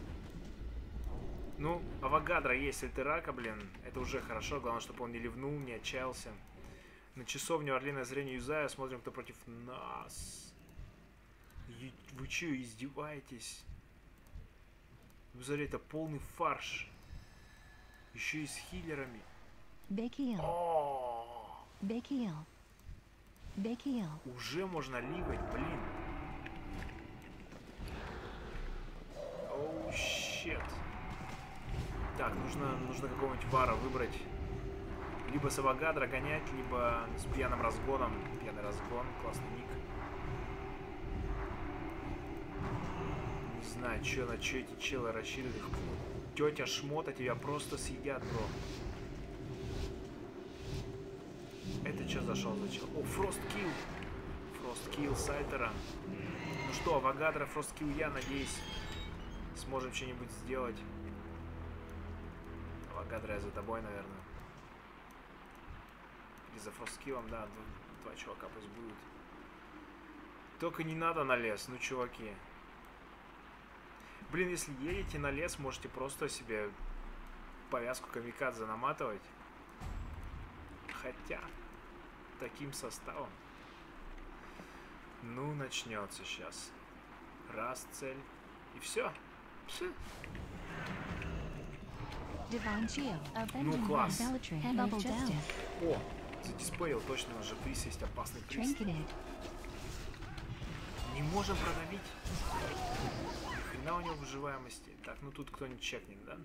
Ну, Авогадро есть Альтерака, блин. Это уже хорошо. Главное, чтобы он не ливнул, не отчаялся. На часовню Орлиное зрение юзаю. Смотрим, кто против нас. Вы че, издеваетесь? Вы смотрите, это полный фарш. Еще и с хиллерами. Бекиэл. Бекиэл. Бекиэл. Уже можно ливать, блин. Оу, щет. Так, нужно какого-нибудь вара выбрать. Либо с Авогадро гонять, либо с пьяным разгоном. Пьяный разгон, классный ник. Не знаю, на что эти челы рассчитывают. Их тетя Шмота тебя просто съедят, бро. Это что зашел за чел? О, Фросткилл. Фросткилл Сайтера. Ну что, Авогадро, Фросткилл я, надеюсь, сможем что-нибудь сделать. Авогадро, я за тобой, наверное. Или за Фросткиллом, да, 2 чувака пусть будут. Только не надо на лес, ну, чуваки. Блин, если едете на лес, можете просто себе повязку камикадзе наматывать. Хотя, таким составом. Ну, начнется сейчас. Раз, цель. И все. Ну, класс. О, задиспейл, точно, у нас же приз есть, опасный приз. Не можем продавить. Ни хрена у него выживаемости. Так, ну тут кто-нибудь чекнет, да?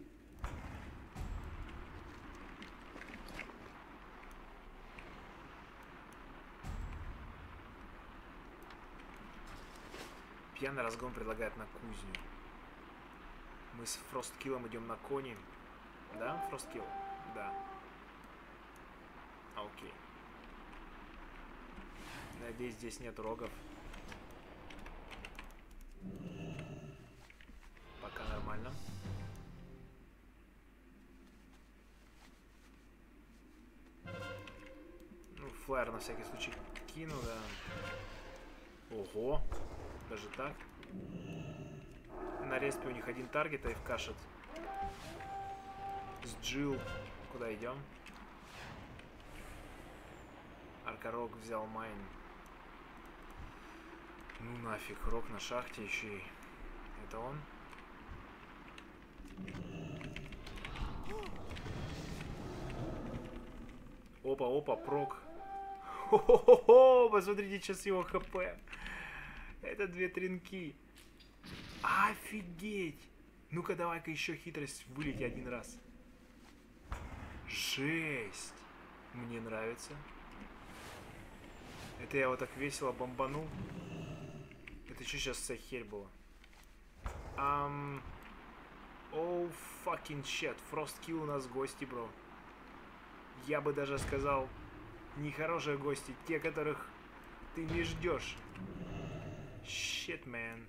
Пьяный разгон предлагает на кузню. Мы с Фросткиллом идем на кони. Да, Фросткилл? Да. Окей. Надеюсь, здесь нет рогов. Пока нормально. Ну, флайер на всякий случай кину, да. Ого. Даже так. На респе у них один таргет, а их кашет. С Джилл. Куда идем? Аркарок взял майн. Ну нафиг, Рок на шахте еще и... Это он? Опа, опа, прок. Хо-хо-хо-хо! Посмотрите, сейчас его хп. Это 2 тринки. Офигеть! Ну-ка, давай-ка еще хитрость вылети один раз. Жесть! Мне нравится. Это я вот так весело бомбанул. Это что сейчас за херь было? Оу, fucking shit. Фросткилл у нас гости, бро. Я бы даже сказал, нехорошие гости. Те, которых ты не ждешь. Shit, man.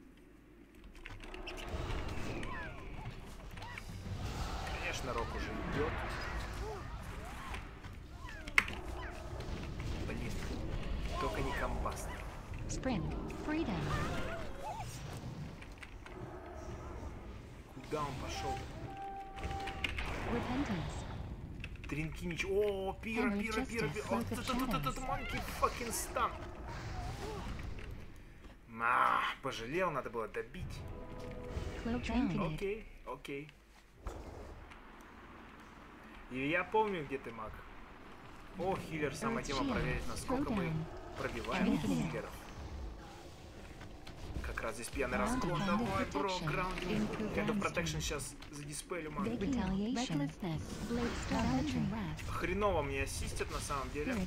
Конечно, Рок уже идет. Блин. Только не комбаст. Sprint. Freedom. Куда он пошел? Repentance. Тринки ничего. О, пира. Вот этот манки fucking стан. Пожалел, надо было добить. Окей. Окей. И я помню, где ты, маг. О, хиллер, самая тема проверить, насколько мы пробиваем хиллеров. Как раз здесь пьяный разгон. Давай, бро, граундинг. Head of Protection сейчас задиспелю, маг. Хреново мне ассистят на самом деле.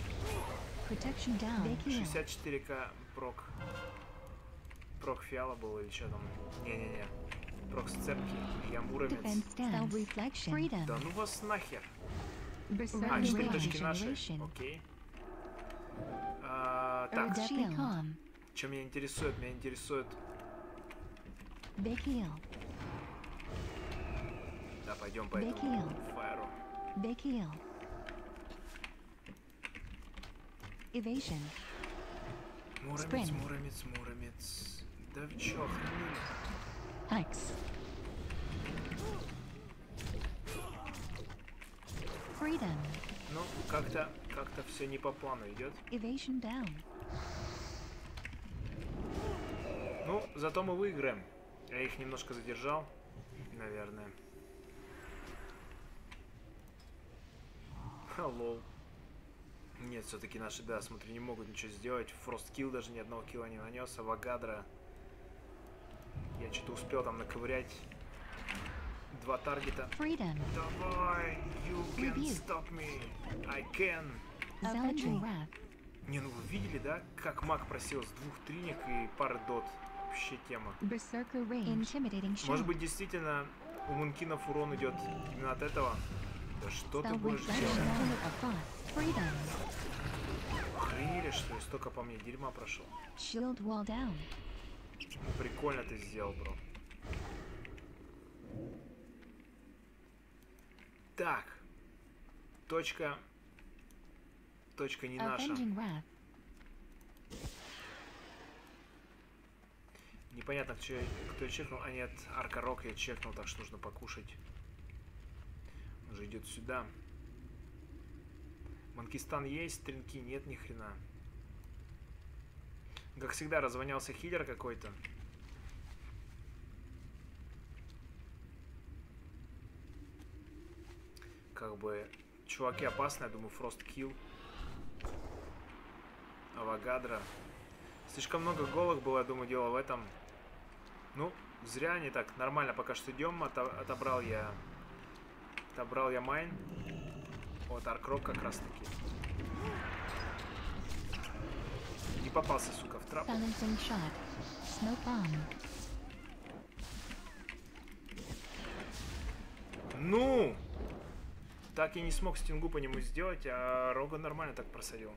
64к прок. Прок фиала был или что там? Не-не-не. Прок сцепки. Я муромец. Да ну вас нахер. А, 4 точки наши. Окей. Так. Что меня интересует? Меня интересует... Да, пойдем по этому фаеру. Evasion. Муромец, муромец, муромец. Да в чё, охренели? X. Freedom. Ну, как-то все не по плану идет. Evasion down. Ну, зато мы выиграем. Я их немножко задержал, наверное. Лол. Нет, все-таки наши, да, смотри, не могут ничего сделать. Фросткилл даже ни одного килла не нанес. Авагадра. Я что-то успел там наковырять. 2 таргета. Freedom. Давай, you can stop me. I can. Не, ну вы видели, да, как маг просил с 2 тринек и пары дот. Вообще тема. Может быть, действительно, у мункинов урон идет именно от этого? Да что ты будешь делать? Охренели, что ли? Столько по мне дерьма прошло. Прикольно ты сделал, бро. Так. Точка не наша. Непонятно, кто я чекнул. А нет, Аркарок я чекнул, так что нужно покушать. Он же идет сюда. Манкистан есть, стринки нет, ни хрена. Как всегда, развонялся хиллер какой-то. Как бы, чуваки опасные, я думаю, Фросткилл. Авагадра. Слишком много голок было, я думаю, дело в этом. Ну, зря они так. Нормально пока что идем. Отобрал я майн. Вот, Аркрок как раз таки. Не попался, сука, в трап. Ну! Так я не смог стингу по нему сделать, а Рога нормально так просадил.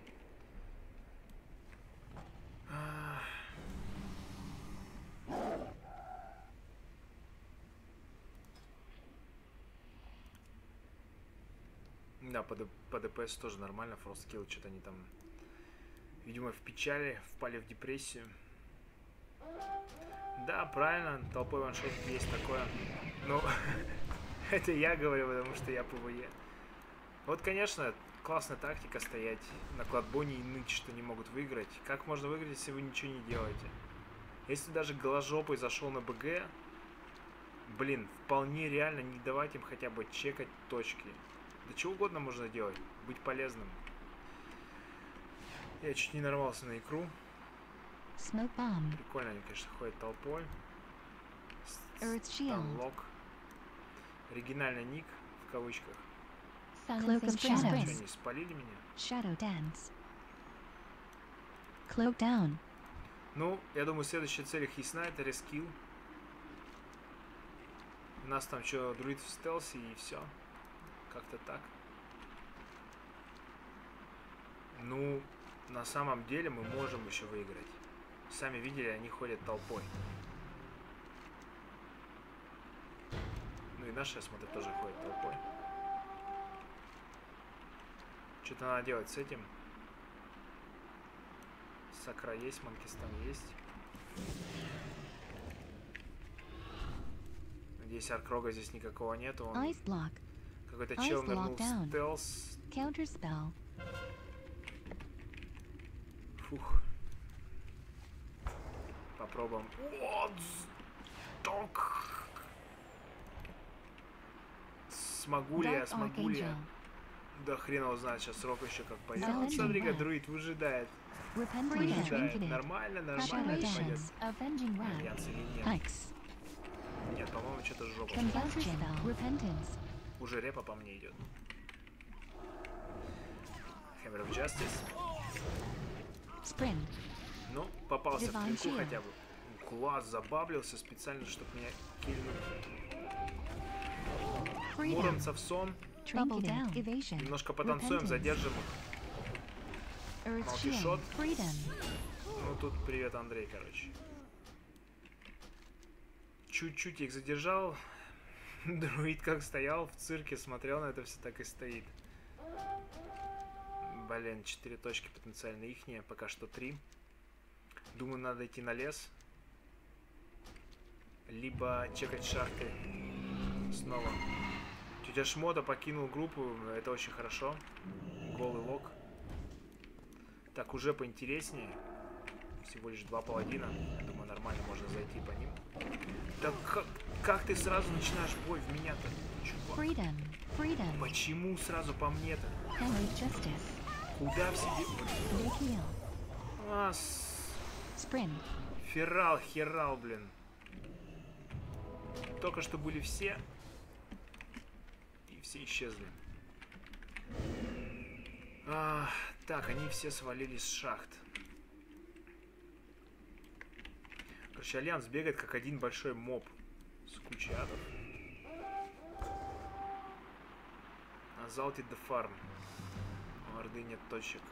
Да, по ДПС тоже нормально. Фросткилл, что-то они там, видимо, в печали, впали в депрессию. Да, правильно, толпой ваншот есть такое. Но это я говорю, потому что я ПВЕ. Вот, конечно, классная тактика стоять на кладбоне и ныть, что не могут выиграть. Как можно выиграть, если вы ничего не делаете? Если даже голожопый зашел на БГ, блин, вполне реально не давать им хотя бы чекать точки. Да чего угодно можно делать, быть полезным. Я чуть не нарвался на икру. Прикольно они, конечно, ходят толпой. Станлок. Оригинальный ник, в кавычках. Cloak of Что, Shadows. они спалили меня? Shadow Dance. Cloak down. Ну, я думаю, следующая цель их ясна, это рескилл. У нас там что, друид в стелсе и все. Как-то так. Ну, на самом деле мы можем еще выиграть. Сами видели, они ходят толпой. Ну и наши, я смотрю, тоже ходят толпой. Что-то надо делать с этим. Сакра есть, Манкистан есть. Надеюсь, Аркрога здесь никакого нету. Он... Какой-то чел нырнул в стелс. Counterspell. Фух. Попробуем. Вот! Ток! Смогу ли я, Dark смогу ли я? Archangel. Да хрен его знает, сейчас срок еще как пойдет. Silent Вот смотри-ка, Wrath. друид выжидает. Repentant Выжидает. Trinketed. Нормально, нормально Shadow это пойдет. Dance. Avenging Wrath. Альянс или нет? X. Нет, по-моему, что-то жопа. Combustion. Repentance. Уже репа по мне идет. Hammer of Justice. Sprint. Ну, попался в Divine клинку Shield. хотя бы. Класс, забаблился специально, чтобы меня кильнуть. Freedom. Муромцев сон. Bubble down. Evasion. Немножко потанцуем, Repentance. задержим их. Earth Multi-shot. Shield. Freedom. Ну, тут привет, Андрей, короче. Чуть-чуть их задержал. Друид как стоял в цирке, смотрел на это все, так и стоит. Блин, 4 точки потенциально ихние, пока что 3. Думаю, надо идти на лес. Либо чекать шахты снова. Тетя Шмота покинул группу, это очень хорошо. Голый лог. Так, уже поинтереснее. Всего лишь 2 паладина. Я думаю, нормально можно зайти по ним. Так как ты сразу начинаешь бой в меня-то, чувак? Freedom. Freedom. Почему сразу по мне-то? Hammer of Justice. Куда все Big heal. Sprint. Феррал, херал, блин. Только что были все. И все исчезли. Так, они все свалились с шахт. Короче, Альянс бегает как один большой моб. С кучей адов. Азалтит де фарм. У Орды нет точек.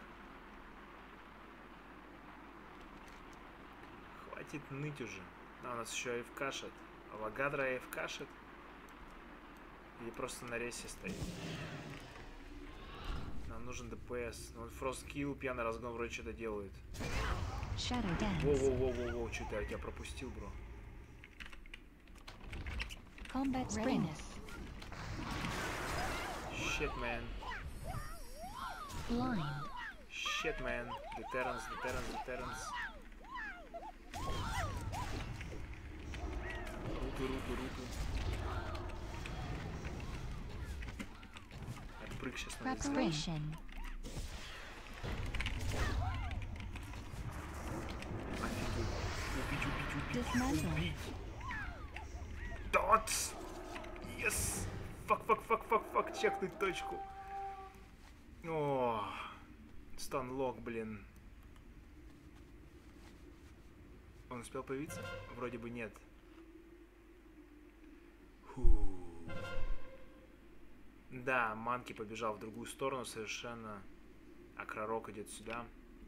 Хватит ныть уже. А у нас еще AFK-шит. Лагадра AFK-шит. Или просто на рейсе стоит. Нам нужен ДПС. Ну, Фросткилл, пьяный разгон вроде что-то делает. Shadow Dance. Воу-воу-воу-воу, что-то я тебя пропустил, бро. Combat Readiness. Shit, man. Blind. Shit, man. Deterrence, deterrence, deterrence. Руту. Отпрыг сейчас на лицо. Preparation. Убить. Dismantle. Дот! Yes! Фак, чекнуть точку. О, станлок, блин. Он успел появиться? Вроде бы нет. Фу. Да, Манки побежал в другую сторону совершенно. А Кророк идет сюда.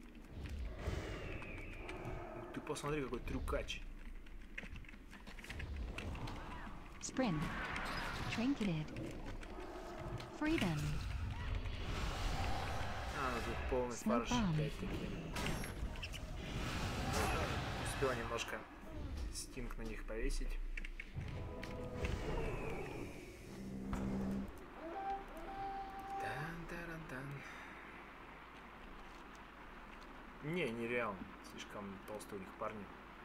Ты посмотри, какой трюкач. Sprint. Trinketed. Freedom. Ну тут полный Smoke фарш bomb. опять-таки. Успел немножко стинг на них повесить. Тан-таран-тан. Не реал. Слишком толстые у них парни.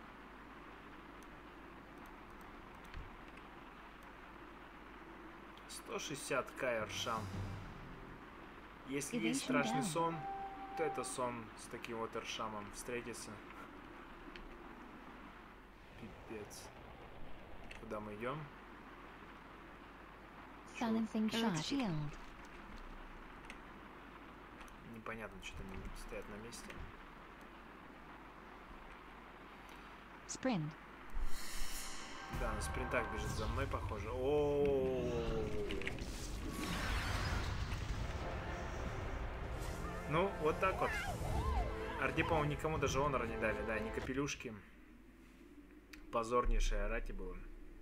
$160 Эршам. Если есть Evasion страшный down. сон, то это сон с таким вот Эршамом встретиться. Пипец. Куда мы идем? Silencing Earth Shield. Непонятно, что они стоят на месте. Sprint. Да, на спринтах бежит за мной, похоже. О. Ну, вот так вот. Орде, по-моему, никому даже онора не дали, да, ни капелюшки. Позорнейшее орати было.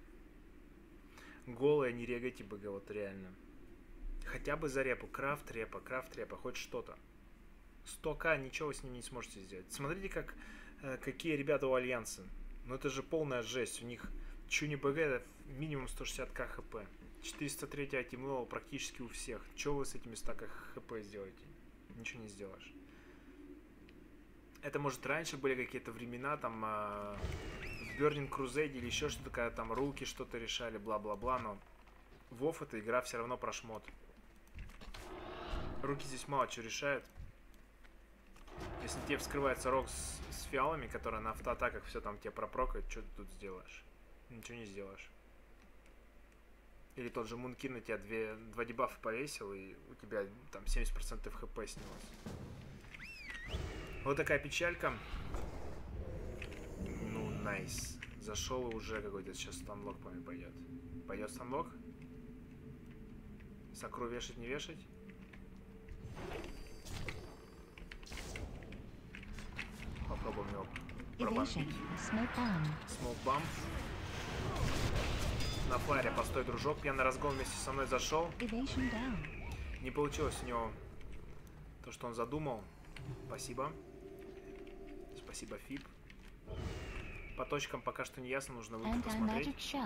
Голая, не регайте БГ, вот реально. Хотя бы за репу. Крафт репа, хоть что-то. 100к, ничего с ним не сможете сделать. Смотрите, какие ребята у Альянса. Ну это же полная жесть. У них чуни БГ это минимум 160к хп. 403 атим левел практически у всех. Что вы с этими стаках хп сделаете? Ничего не сделаешь. Это может раньше были какие-то времена, там в Burning Crusade или еще что-то, когда там руки что-то решали, бла-бла-бла, но WoW эта игра все равно про шмот. Руки здесь мало что решают. Если тебе вскрывается рог с фиалами, которые на автоатаках все там тебе пропрокают, что ты тут сделаешь? Ничего не сделаешь. Или тот же Мункин на тебя два дебафа повесил, и у тебя там 70% хп снялось. Вот такая печалька. Ну, найс. Зашел и уже какой-то сейчас станлок по мне пойдет. Пойдет станлок? Сакру вешать, не вешать? Попробуем его пробомбить. Смоук-бамп. На флайере постой, дружок. Пьяный разгон вместе со мной зашел. Не получилось у него то, что он задумал. Спасибо. Спасибо, Фип. По точкам пока что не ясно, нужно выйти посмотреть.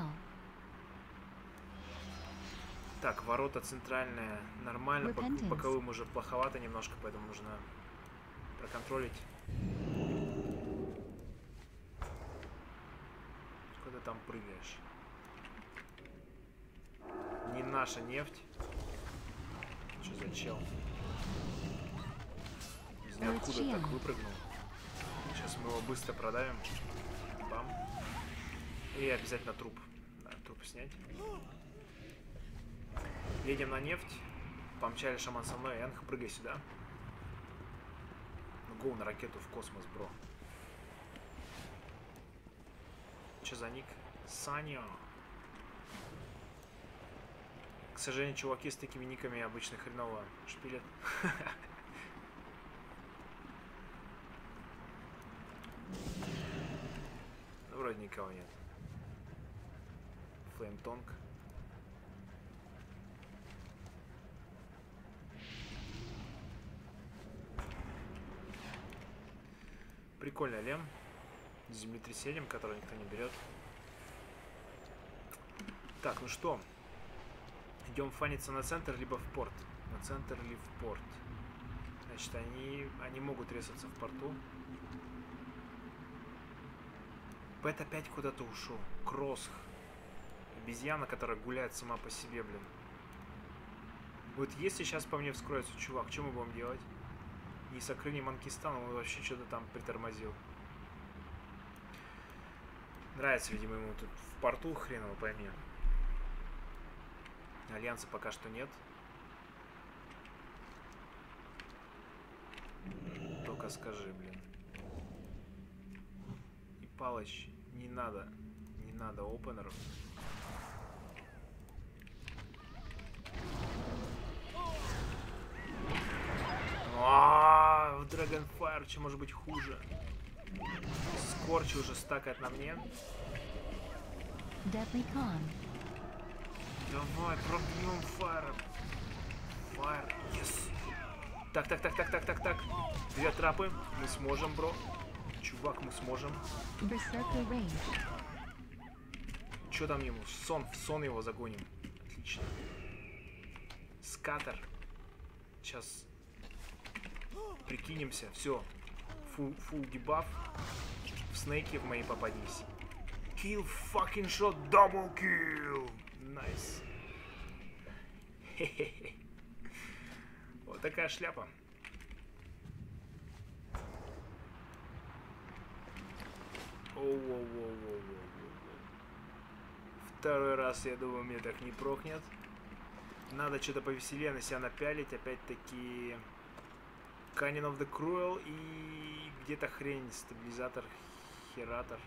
Так, ворота центральные нормально, по боковым уже плоховато немножко, поэтому нужно проконтролить. Куда там прыгаешь? Не наша нефть. Что за чел? Не знаю, откуда так выпрыгнул. Сейчас мы его быстро продавим. Бам. И обязательно труп. Да, труп снять. Едем на нефть. Помчали, шаман со мной. Энх, прыгай сюда. Ну, гоу на ракету в космос, бро. Че за ник? Саньо. К сожалению, чуваки с такими никами обычно хреново шпилят. Вроде никого нет. Флеймтонг. Прикольный лем. С землетрясением, который никто не берет. Так, ну что? Идем фаниться на центр, либо в порт. На центр или в порт. Значит, они могут резаться в порту. Пэт опять куда-то ушел. Кросс. Обезьяна, которая гуляет сама по себе, блин. Вот если сейчас по мне вскроется чувак, что мы будем делать? Ни Сакры, ни Манкистан, он вообще что-то там притормозил. Нравится, видимо, ему тут в порту, хрен его пойми. Альянса пока что нет. Только скажи, блин. И Палыч, не надо опенеров. В Dragonfire, что может быть хуже? Скорчи уже стакает на мне. Давай, пробьем фаер. Фаер, yes. Так. Две трапы. Мы сможем, бро. Чувак, мы сможем. Что там ему? В сон его загоним. Отлично. Скатер. Сейчас прикинемся. Все. Фул дебаф. В снейке в мои попадись. Kill fucking shot, double kill. Найс. Хе-хе-хе. Вот такая шляпа. Оу. Второй раз, я думаю, мне так не прокнет. Надо что-то повеселее на себя напялить. Опять-таки Canyon of the Cruel и где-то хрень, стабилизатор, хератор.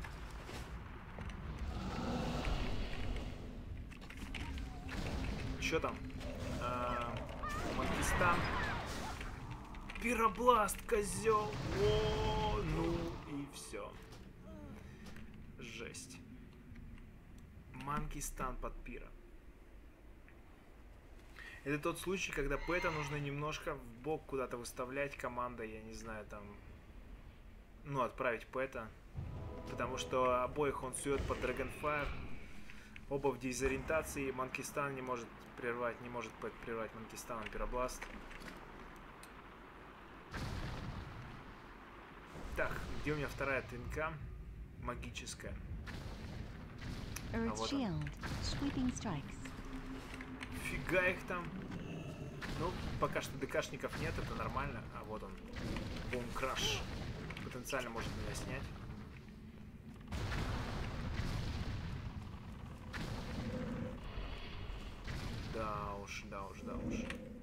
Что там? Манкистан. Пиробласт, козел. О, ну и все. Жесть. Манкистан под пиро. Это тот случай, когда Пэта нужно немножко в бок куда-то выставлять командой, я не знаю, там, ну, отправить Пэта, потому что обоих он сует под Dragonfire, оба в дезориентации, Манкистан не может прервать, не может Пэт прервать Манкистаном пиробласт. Так, где у меня вторая ТНК? Магическая. Earth Shield, Sweeping Strikes. Дофига их там. Ну, пока что ДКшников нет, это нормально. А вот он. Бум Краш. Потенциально может меня снять. Да уж, да уж, да уж.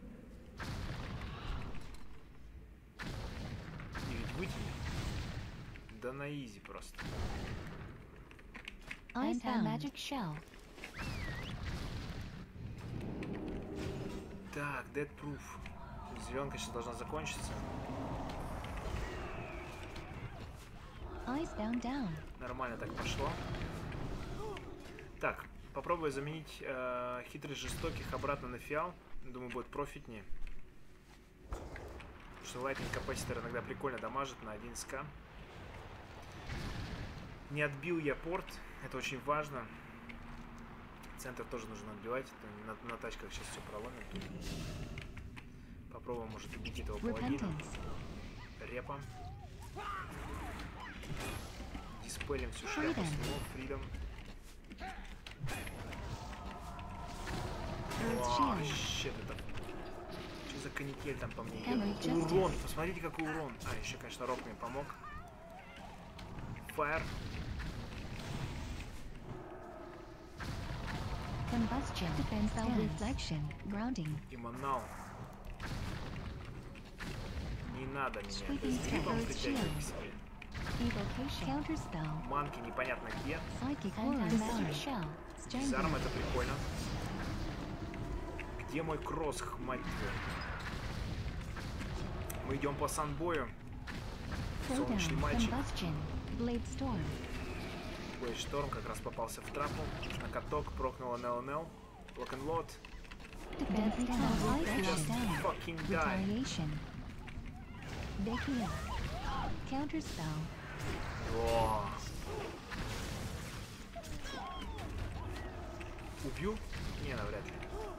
И ведь вытянет. Да на изи просто. Icebound magic shell. Так, Dead Proof. Зеленка сейчас должна закончиться. Icebound down. Нормально так пошло. Так, попробую заменить хитрых жестоких обратно на фиал. Думаю, будет профитнее. Потому что Lightning Capacitor иногда прикольно дамажит на 1СК. Не отбил я порт. Это очень важно. Центр тоже нужно отбивать. На тачках сейчас все проломит. Попробуем, может, убить этого паладина. Репа. Диспелим всю шляпу с него. Фридом. О, щит, это... Что за канитель там по мне идет? Урон, посмотрите, какой урон. А, еще, конечно, Рок мне помог. Fire. Combustion, defense, reflection, grounding. И Манау. Не надо меня с грибом притягивать к себе. Evocation, counterspell. Манки непонятно где. Psychic horror, Дизарм, это прикольно. Где мой кросс, мать твою? Мы идем по санбою. Солнечный мальчик. Блейд Шторм как раз попался в трапу. На каток прокнула НЛНЛ. Лок-н-лот. Just fucking die. О. Убью? Не, навряд ли.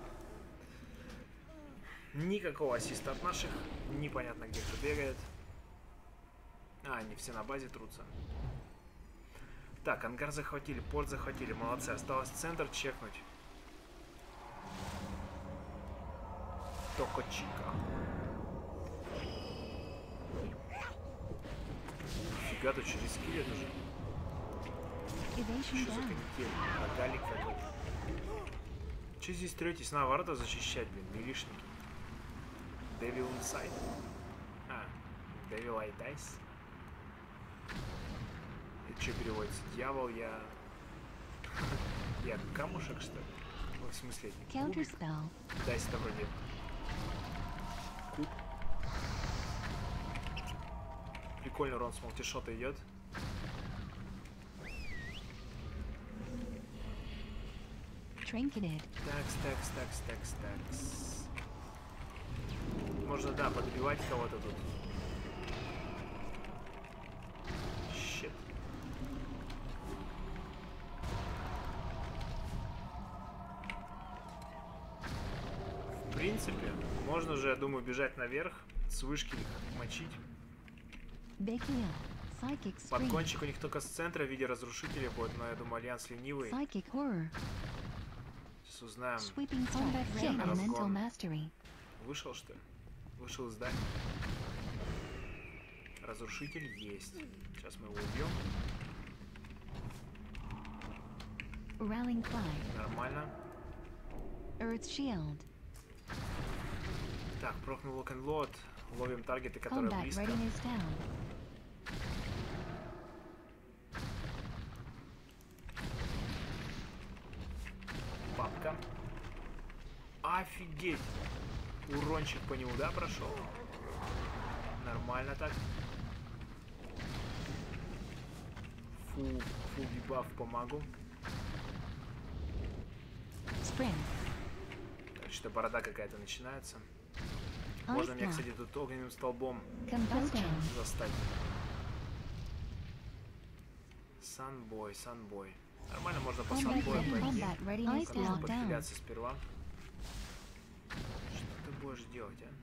Никакого ассиста от наших. Непонятно, где кто бегает. А, они все на базе трутся. Так, ангар захватили, порт захватили. Молодцы. Осталось центр чекнуть. Токо Чика. Фига, тут через скелет уже. Что за канитель? Рогалик какой-то. Че здесь третесь? На ворота защищать, блин, милишники. Devil Inside. А, Devil Eye Dice. Это что переводится? Дьявол, я... Я камушек, что ли? В смысле? Counterspell. Дайс это вроде... Куб. Прикольный урон с мультишота идет. Trinketed. Такс. Можно, да, подбивать кого-то тут. Щит. В принципе, можно же, я думаю, бежать наверх, с вышки их мочить. Подкончик у них только с центра в виде разрушителя будет, но я думаю, альянс ленивый. Сейчас узнаем. Разгон. Вышел, что ли? Вышел из здания. Разрушитель есть. Сейчас мы его убьем. Нормально. Так, прокнул лок-н-лот. Ловим таргеты, которые близко. Папка. Офигеть! Урончик по нему, да, прошел? Нормально так. Фу дебаф помогу. Так, что борода какая-то начинается. Можно меня, кстати, тут огненным столбом застать. Санбой. Нормально, можно по санбою пойти. Нужно подхиляться сперва. Что ты будешь делать, а?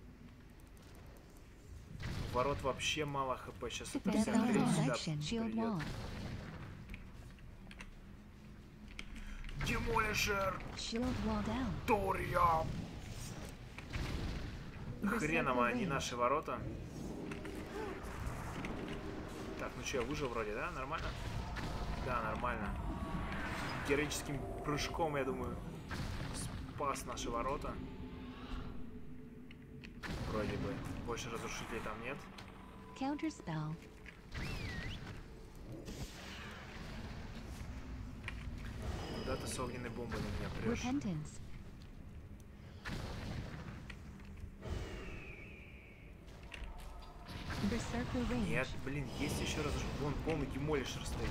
Ворот вообще мало хп. Сейчас это вся хрень сюда придет. Где Демолишер! Shield wall down. Тория! Хреново Berserker они Rage. наши ворота. Так, ну что, я выжил вроде, да? Нормально? Да, нормально. Героическим прыжком, я думаю, спас наши ворота. Вроде бы. Больше разрушителей там нет. Counter spell. Куда ты с огненной бомбой на меня прешь? Repentance. Berserker Rage. Нет, блин, есть еще раз. Вон полный демолишер стоит.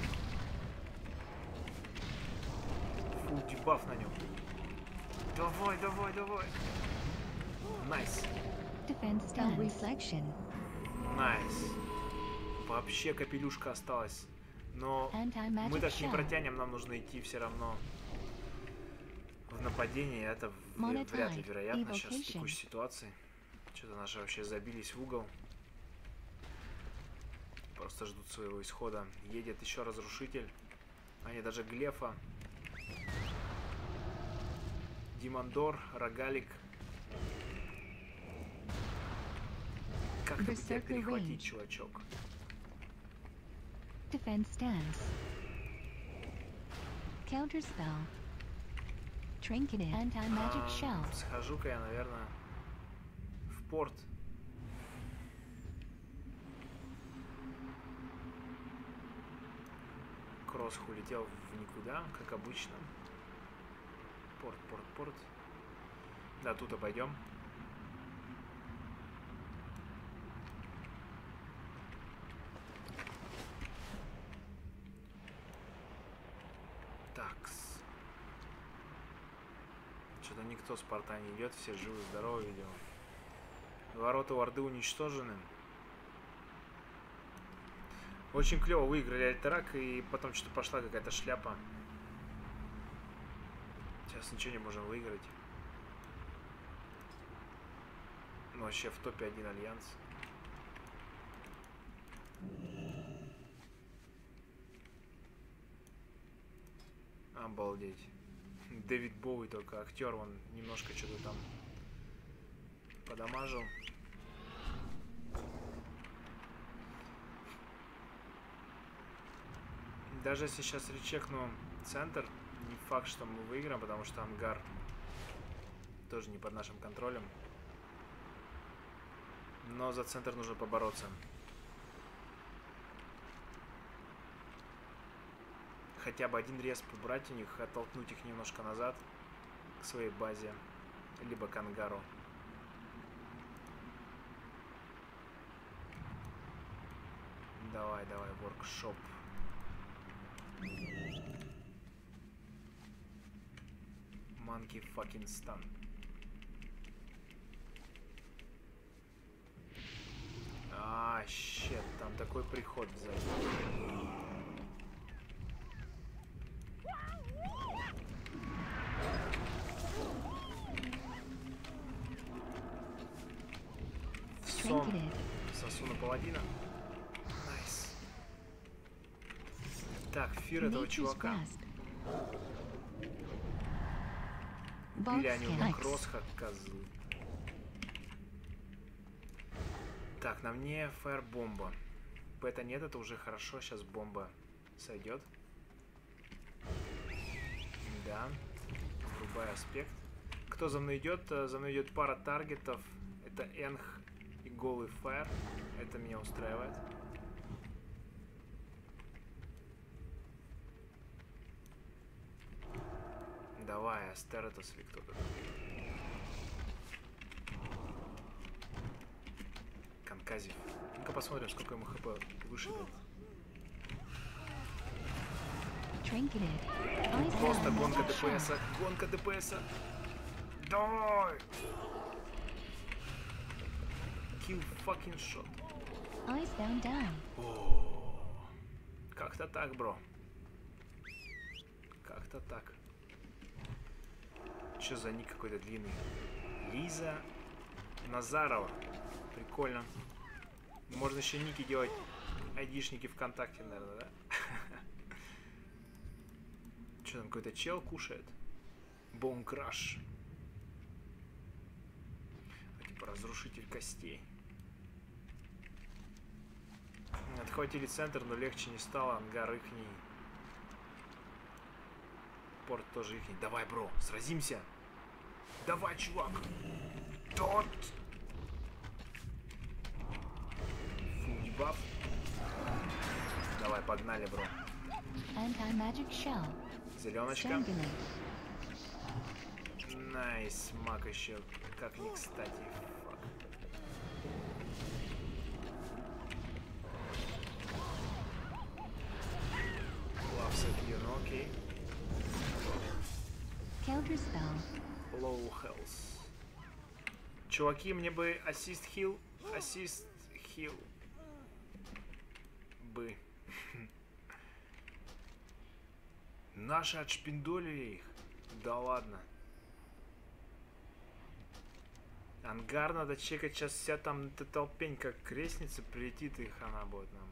Фул дебаф на нем. Давай, давай, давай. Найс. Defense spell reflection. Найс. Вообще капелюшка осталась. Но мы Anti-magic так не shell. протянем, нам нужно идти все равно в нападение. Это Monotide. вряд ли вероятно сейчас в Evocation. текущей ситуации. Что-то наши вообще забились в угол. Просто ждут своего исхода. Едет еще разрушитель. Они даже Глефа. Димандор, Рогалик. Как бы тебя Berserker перехватить, Rage. чувачок? Defense stance. Counter spell. Trinketed. Anti-magic shell. Схожу-ка я, наверное, в порт. Кросх улетел в никуда, как обычно. Порт, порт, порт. Да, тут обойдем. Такс. Что-то никто с порта не идет, все живы, здоровы, видимо. Ворота у Орды уничтожены. Очень клево выиграли Альтерак, и потом что-то пошла какая-то шляпа. Сейчас ничего не можем выиграть. Ну, вообще в топе один альянс. Обалдеть. Дэвид Боуи только актер, он немножко что-то там подамажил. Даже если сейчас речекну центр, не факт, что мы выиграем, потому что ангар тоже не под нашим контролем. Но за центр нужно побороться. Хотя бы один рез побрать у них, оттолкнуть их немножко назад к своей базе, либо к ангару. Давай, давай, воркшоп. Monkey fucking stun. Щет, там такой приход сзади. Сон. Сосу на паладина. Найс. Так, фир этого чувака. Убили они его Кросха, козлы. Так, на мне фаербомба. Бета нет, это уже хорошо. Сейчас бомба сойдет. Да. Врубай аспект. Кто за мной идет? За мной идет пара таргетов. Это Энх и голый фаер. Это меня устраивает. Давай, Астеротос или кто-то. Конказив. Ну-ка посмотрим, сколько ему хп вышибет. Просто гонка ДПСа. Гонка ДПСа. Давай! Kill fucking shot. О, как-то так, бро. Как-то так. Что за ник какой-то длинный? Лиза Назарова. Прикольно. Можно еще ники делать. Айдишники ВКонтакте, наверное, да? Что там, какой-то чел кушает? Bone Crush. Типа разрушитель костей. Отхватили центр, но легче не стало. Ангар ихний. Порт тоже ихний. Давай, бро, сразимся. Давай, чувак. Тот. Фу, дебаф. Давай, погнали, бро. Anti-magic shell. Зеленочка. Strangulate. Найс, маг еще. Как не кстати. Фак. Лавсет ее, ну окей. Counterspell. Low health. Чуваки, мне бы ассист хил. Ассист хил. Бы. Наши отшпиндолили их. Да ладно. Ангар надо чекать. Сейчас вся там эта толпень как к лестнице прилетит, и хана будет нам.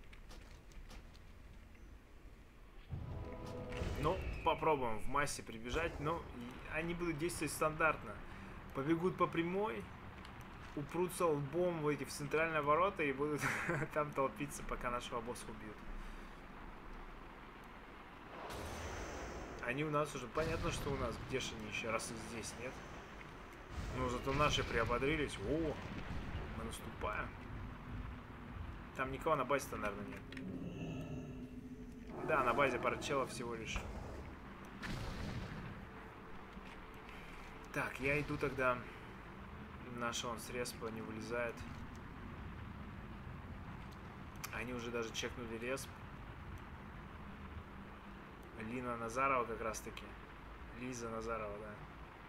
Ну, попробуем в массе прибежать. Но они будут действовать стандартно. Побегут по прямой, упрутся лбом в эти в центральные ворота и будут там толпиться, пока нашего босса убьют. Они у нас уже... Понятно, что у нас. Где же они еще? Раз их здесь нет. Ну, зато наши приободрились. О, мы наступаем. Там никого на базе-то, наверное, нет. Да, на базе пара челов всего лишь. Так, я иду тогда. Наш он с респа не вылезает. Они уже даже чекнули респ. Лина Назарова как раз таки. Лиза Назарова, да.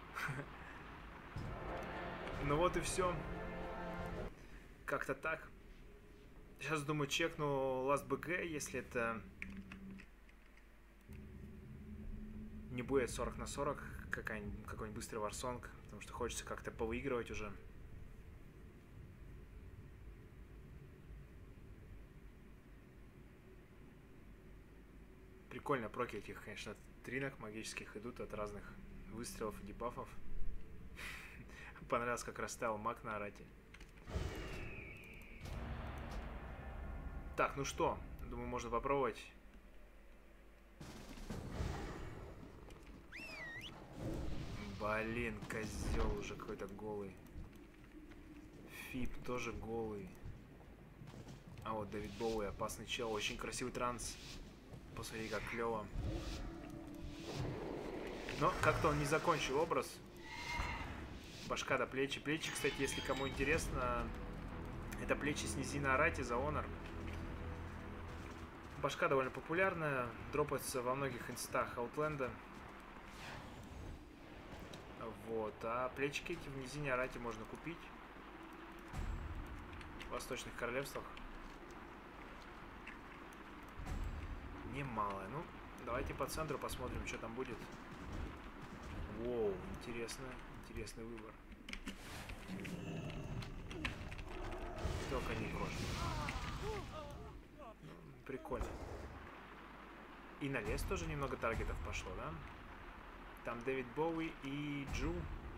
Ну вот и все. Как-то так. Сейчас, думаю, чекну Last BG, если это не будет 40 на 40, какой-нибудь быстрый варсонг, потому что хочется как-то повыигрывать уже. Прикольно, проки этих, конечно, тринок магических идут от разных выстрелов и дебафов. Понравилось, как расставил маг на арате. Так, ну что, думаю, можно попробовать. Блин, козел уже какой-то голый. Фип тоже голый. А вот Дэвид Боуи, опасный чел, очень красивый транс. Посмотри, как клево. Но как-то он не закончил образ. Башка до плечи. Плечи, кстати, если кому интересно, это плечи с низины Арати за Honor. Башка довольно популярная, дропается во многих инстах Outland'а. Вот, а плечики эти в низине Арати можно купить в Восточных Королевствах. Немало. Ну, давайте по центру посмотрим, что там будет. Воу, интересный выбор. Только не крошка. Ну, прикольно. И на лес тоже немного таргетов пошло, да? Там Дэвид Боуи и Джу.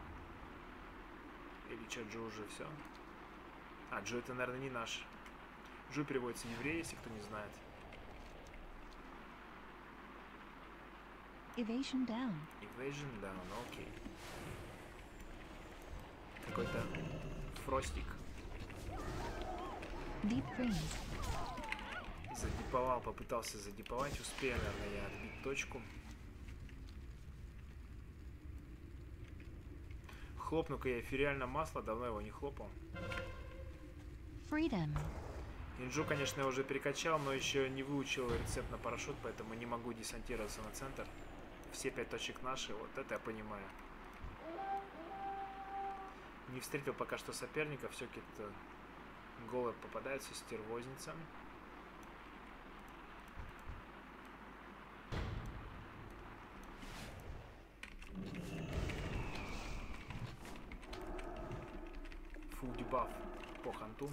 Или что, Джу уже все? А, Джу это, наверное, не наш. Джу переводится еврей, если кто не знает. Evasion down. Evasion down, окей. Какой-то фростик. Deep freeze. Задиповал, попытался задиповать. Успею, наверное, я отбить точку. Хлопну-ка я эфириально масло, давно его не хлопал. Freedom. Инджу, конечно, я уже перекачал, но еще не выучил рецепт на парашют, поэтому не могу десантироваться на центр. Все 5 точек наши, вот это я понимаю. Не встретил пока что соперника, все какие-то голые попадаются, стервозница. Фул дебаф по ханту.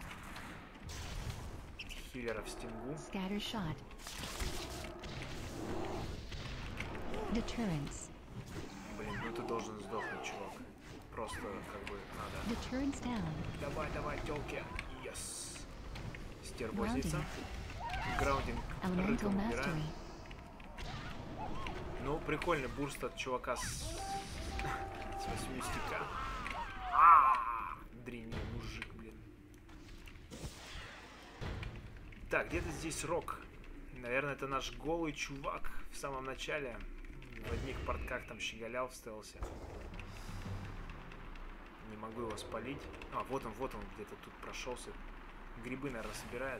Хиллера в стингу. Scatter shot. Deterrence. ты должен сдохнуть, чувак. Просто как бы надо. The turn's down. Давай, давай, тёлки. Yes. Стервозница. Граундинг. Elemental Рыком убираем. mastery. Ну, прикольный бурст от чувака с 80к. Дрянь, мужик, блин. Так, где-то здесь Рок. Наверное, это наш голый чувак в самом начале. В одних портках там щеголял, вставился. Не могу его спалить. А, вот он где-то тут прошелся. Грибы, наверное, собирает.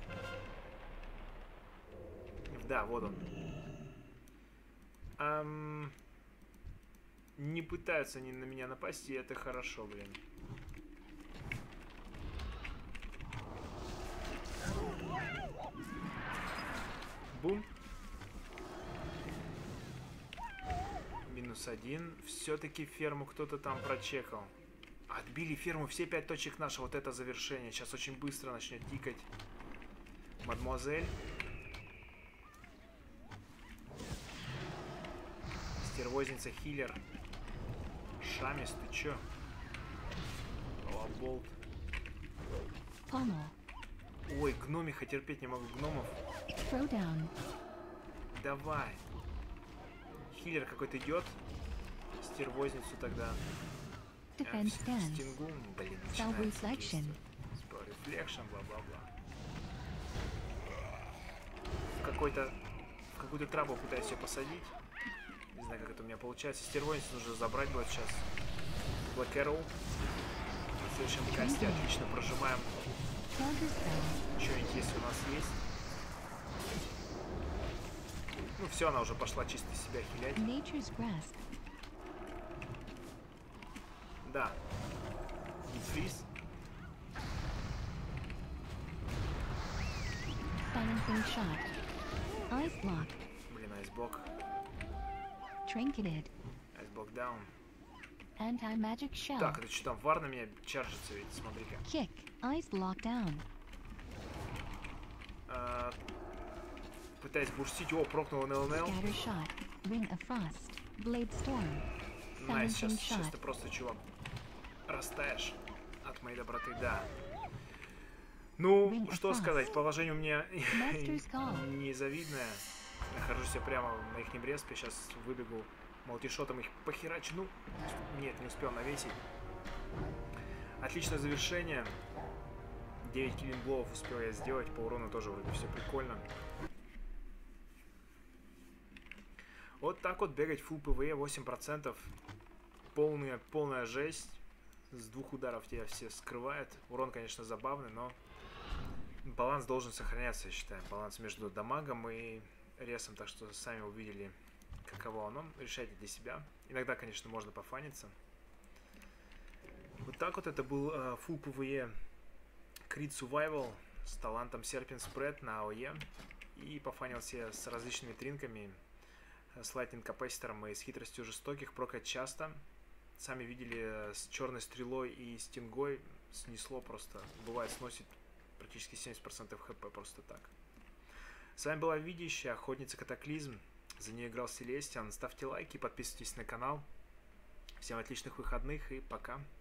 Да, вот он. Не пытаются они на меня напасть, и это хорошо, блин. Бум. -1. Все-таки ферму кто-то там прочекал. Отбили ферму, все 5 точек наши. Вот это завершение. Сейчас очень быстро начнет тикать. Мадемуазель. Стервозница, хиллер. Шамис, ты чё? Лаболт. Pommel. Ой, гномиха, терпеть не могу гномов. Throwdown. Давай. Хиллер какой-то идет. Стервозницу тогда. Defense stance. Стингу, блин, Spell начинается reflection. Spell reflection, бла-бла-бла. В какую-то траву пытаюсь ее посадить. Не знаю, как это у меня получается. Стервозницу нужно забрать будет сейчас. Black Arrow. На следующем касте отлично прожимаем. Что-нибудь если у нас есть. Ну все, она уже пошла чисто себя хилять. Nature's grasp. Да. Гитфриз. Balancing shot. Ice block. Блин, айсблок. Trinketed. Айсблок даун. Anti-magic shell. Так, это что там? Вар на меня чаржится ведь, смотри-ка. Kick. Ice block down. Пытаюсь бурстить. О, прокнул НЛНЛ. Scatter shot. Ring of frost. Blade storm. Найс, Silencing сейчас shot. ты просто, чувак, растаешь от моей доброты, да. Ну, Ring of что frost. сказать, положение у меня Master's call. незавидное. Нахожусь я прямо на их респе, сейчас выбегу малтишотом их похерачу. Ну, нет, не успел навесить. Отличное завершение. 9 киллинг-блоуов успел я сделать, по урону тоже вроде все прикольно. Вот так вот бегать full PvE 8%. Полная жесть. С 2 ударов тебя все скрывает. Урон, конечно, забавный, но баланс должен сохраняться, я считаю. Баланс между дамагом и ресом. Так что сами увидели, каково оно. Решайте для себя. Иногда, конечно, можно пофаниться. Вот так вот это был full PvE Crit Survival с талантом Serpent Spread на АОЕ. И пофанился с различными тринками. С Lightning Капаситором и с хитростью жестоких. Прокать часто. Сами видели, с черной стрелой и стингой снесло просто. Бывает, сносит практически 70% хп просто так. С вами была видящая охотница Катаклизм. За нее играл Селестиан. Ставьте лайки, подписывайтесь на канал. Всем отличных выходных и пока.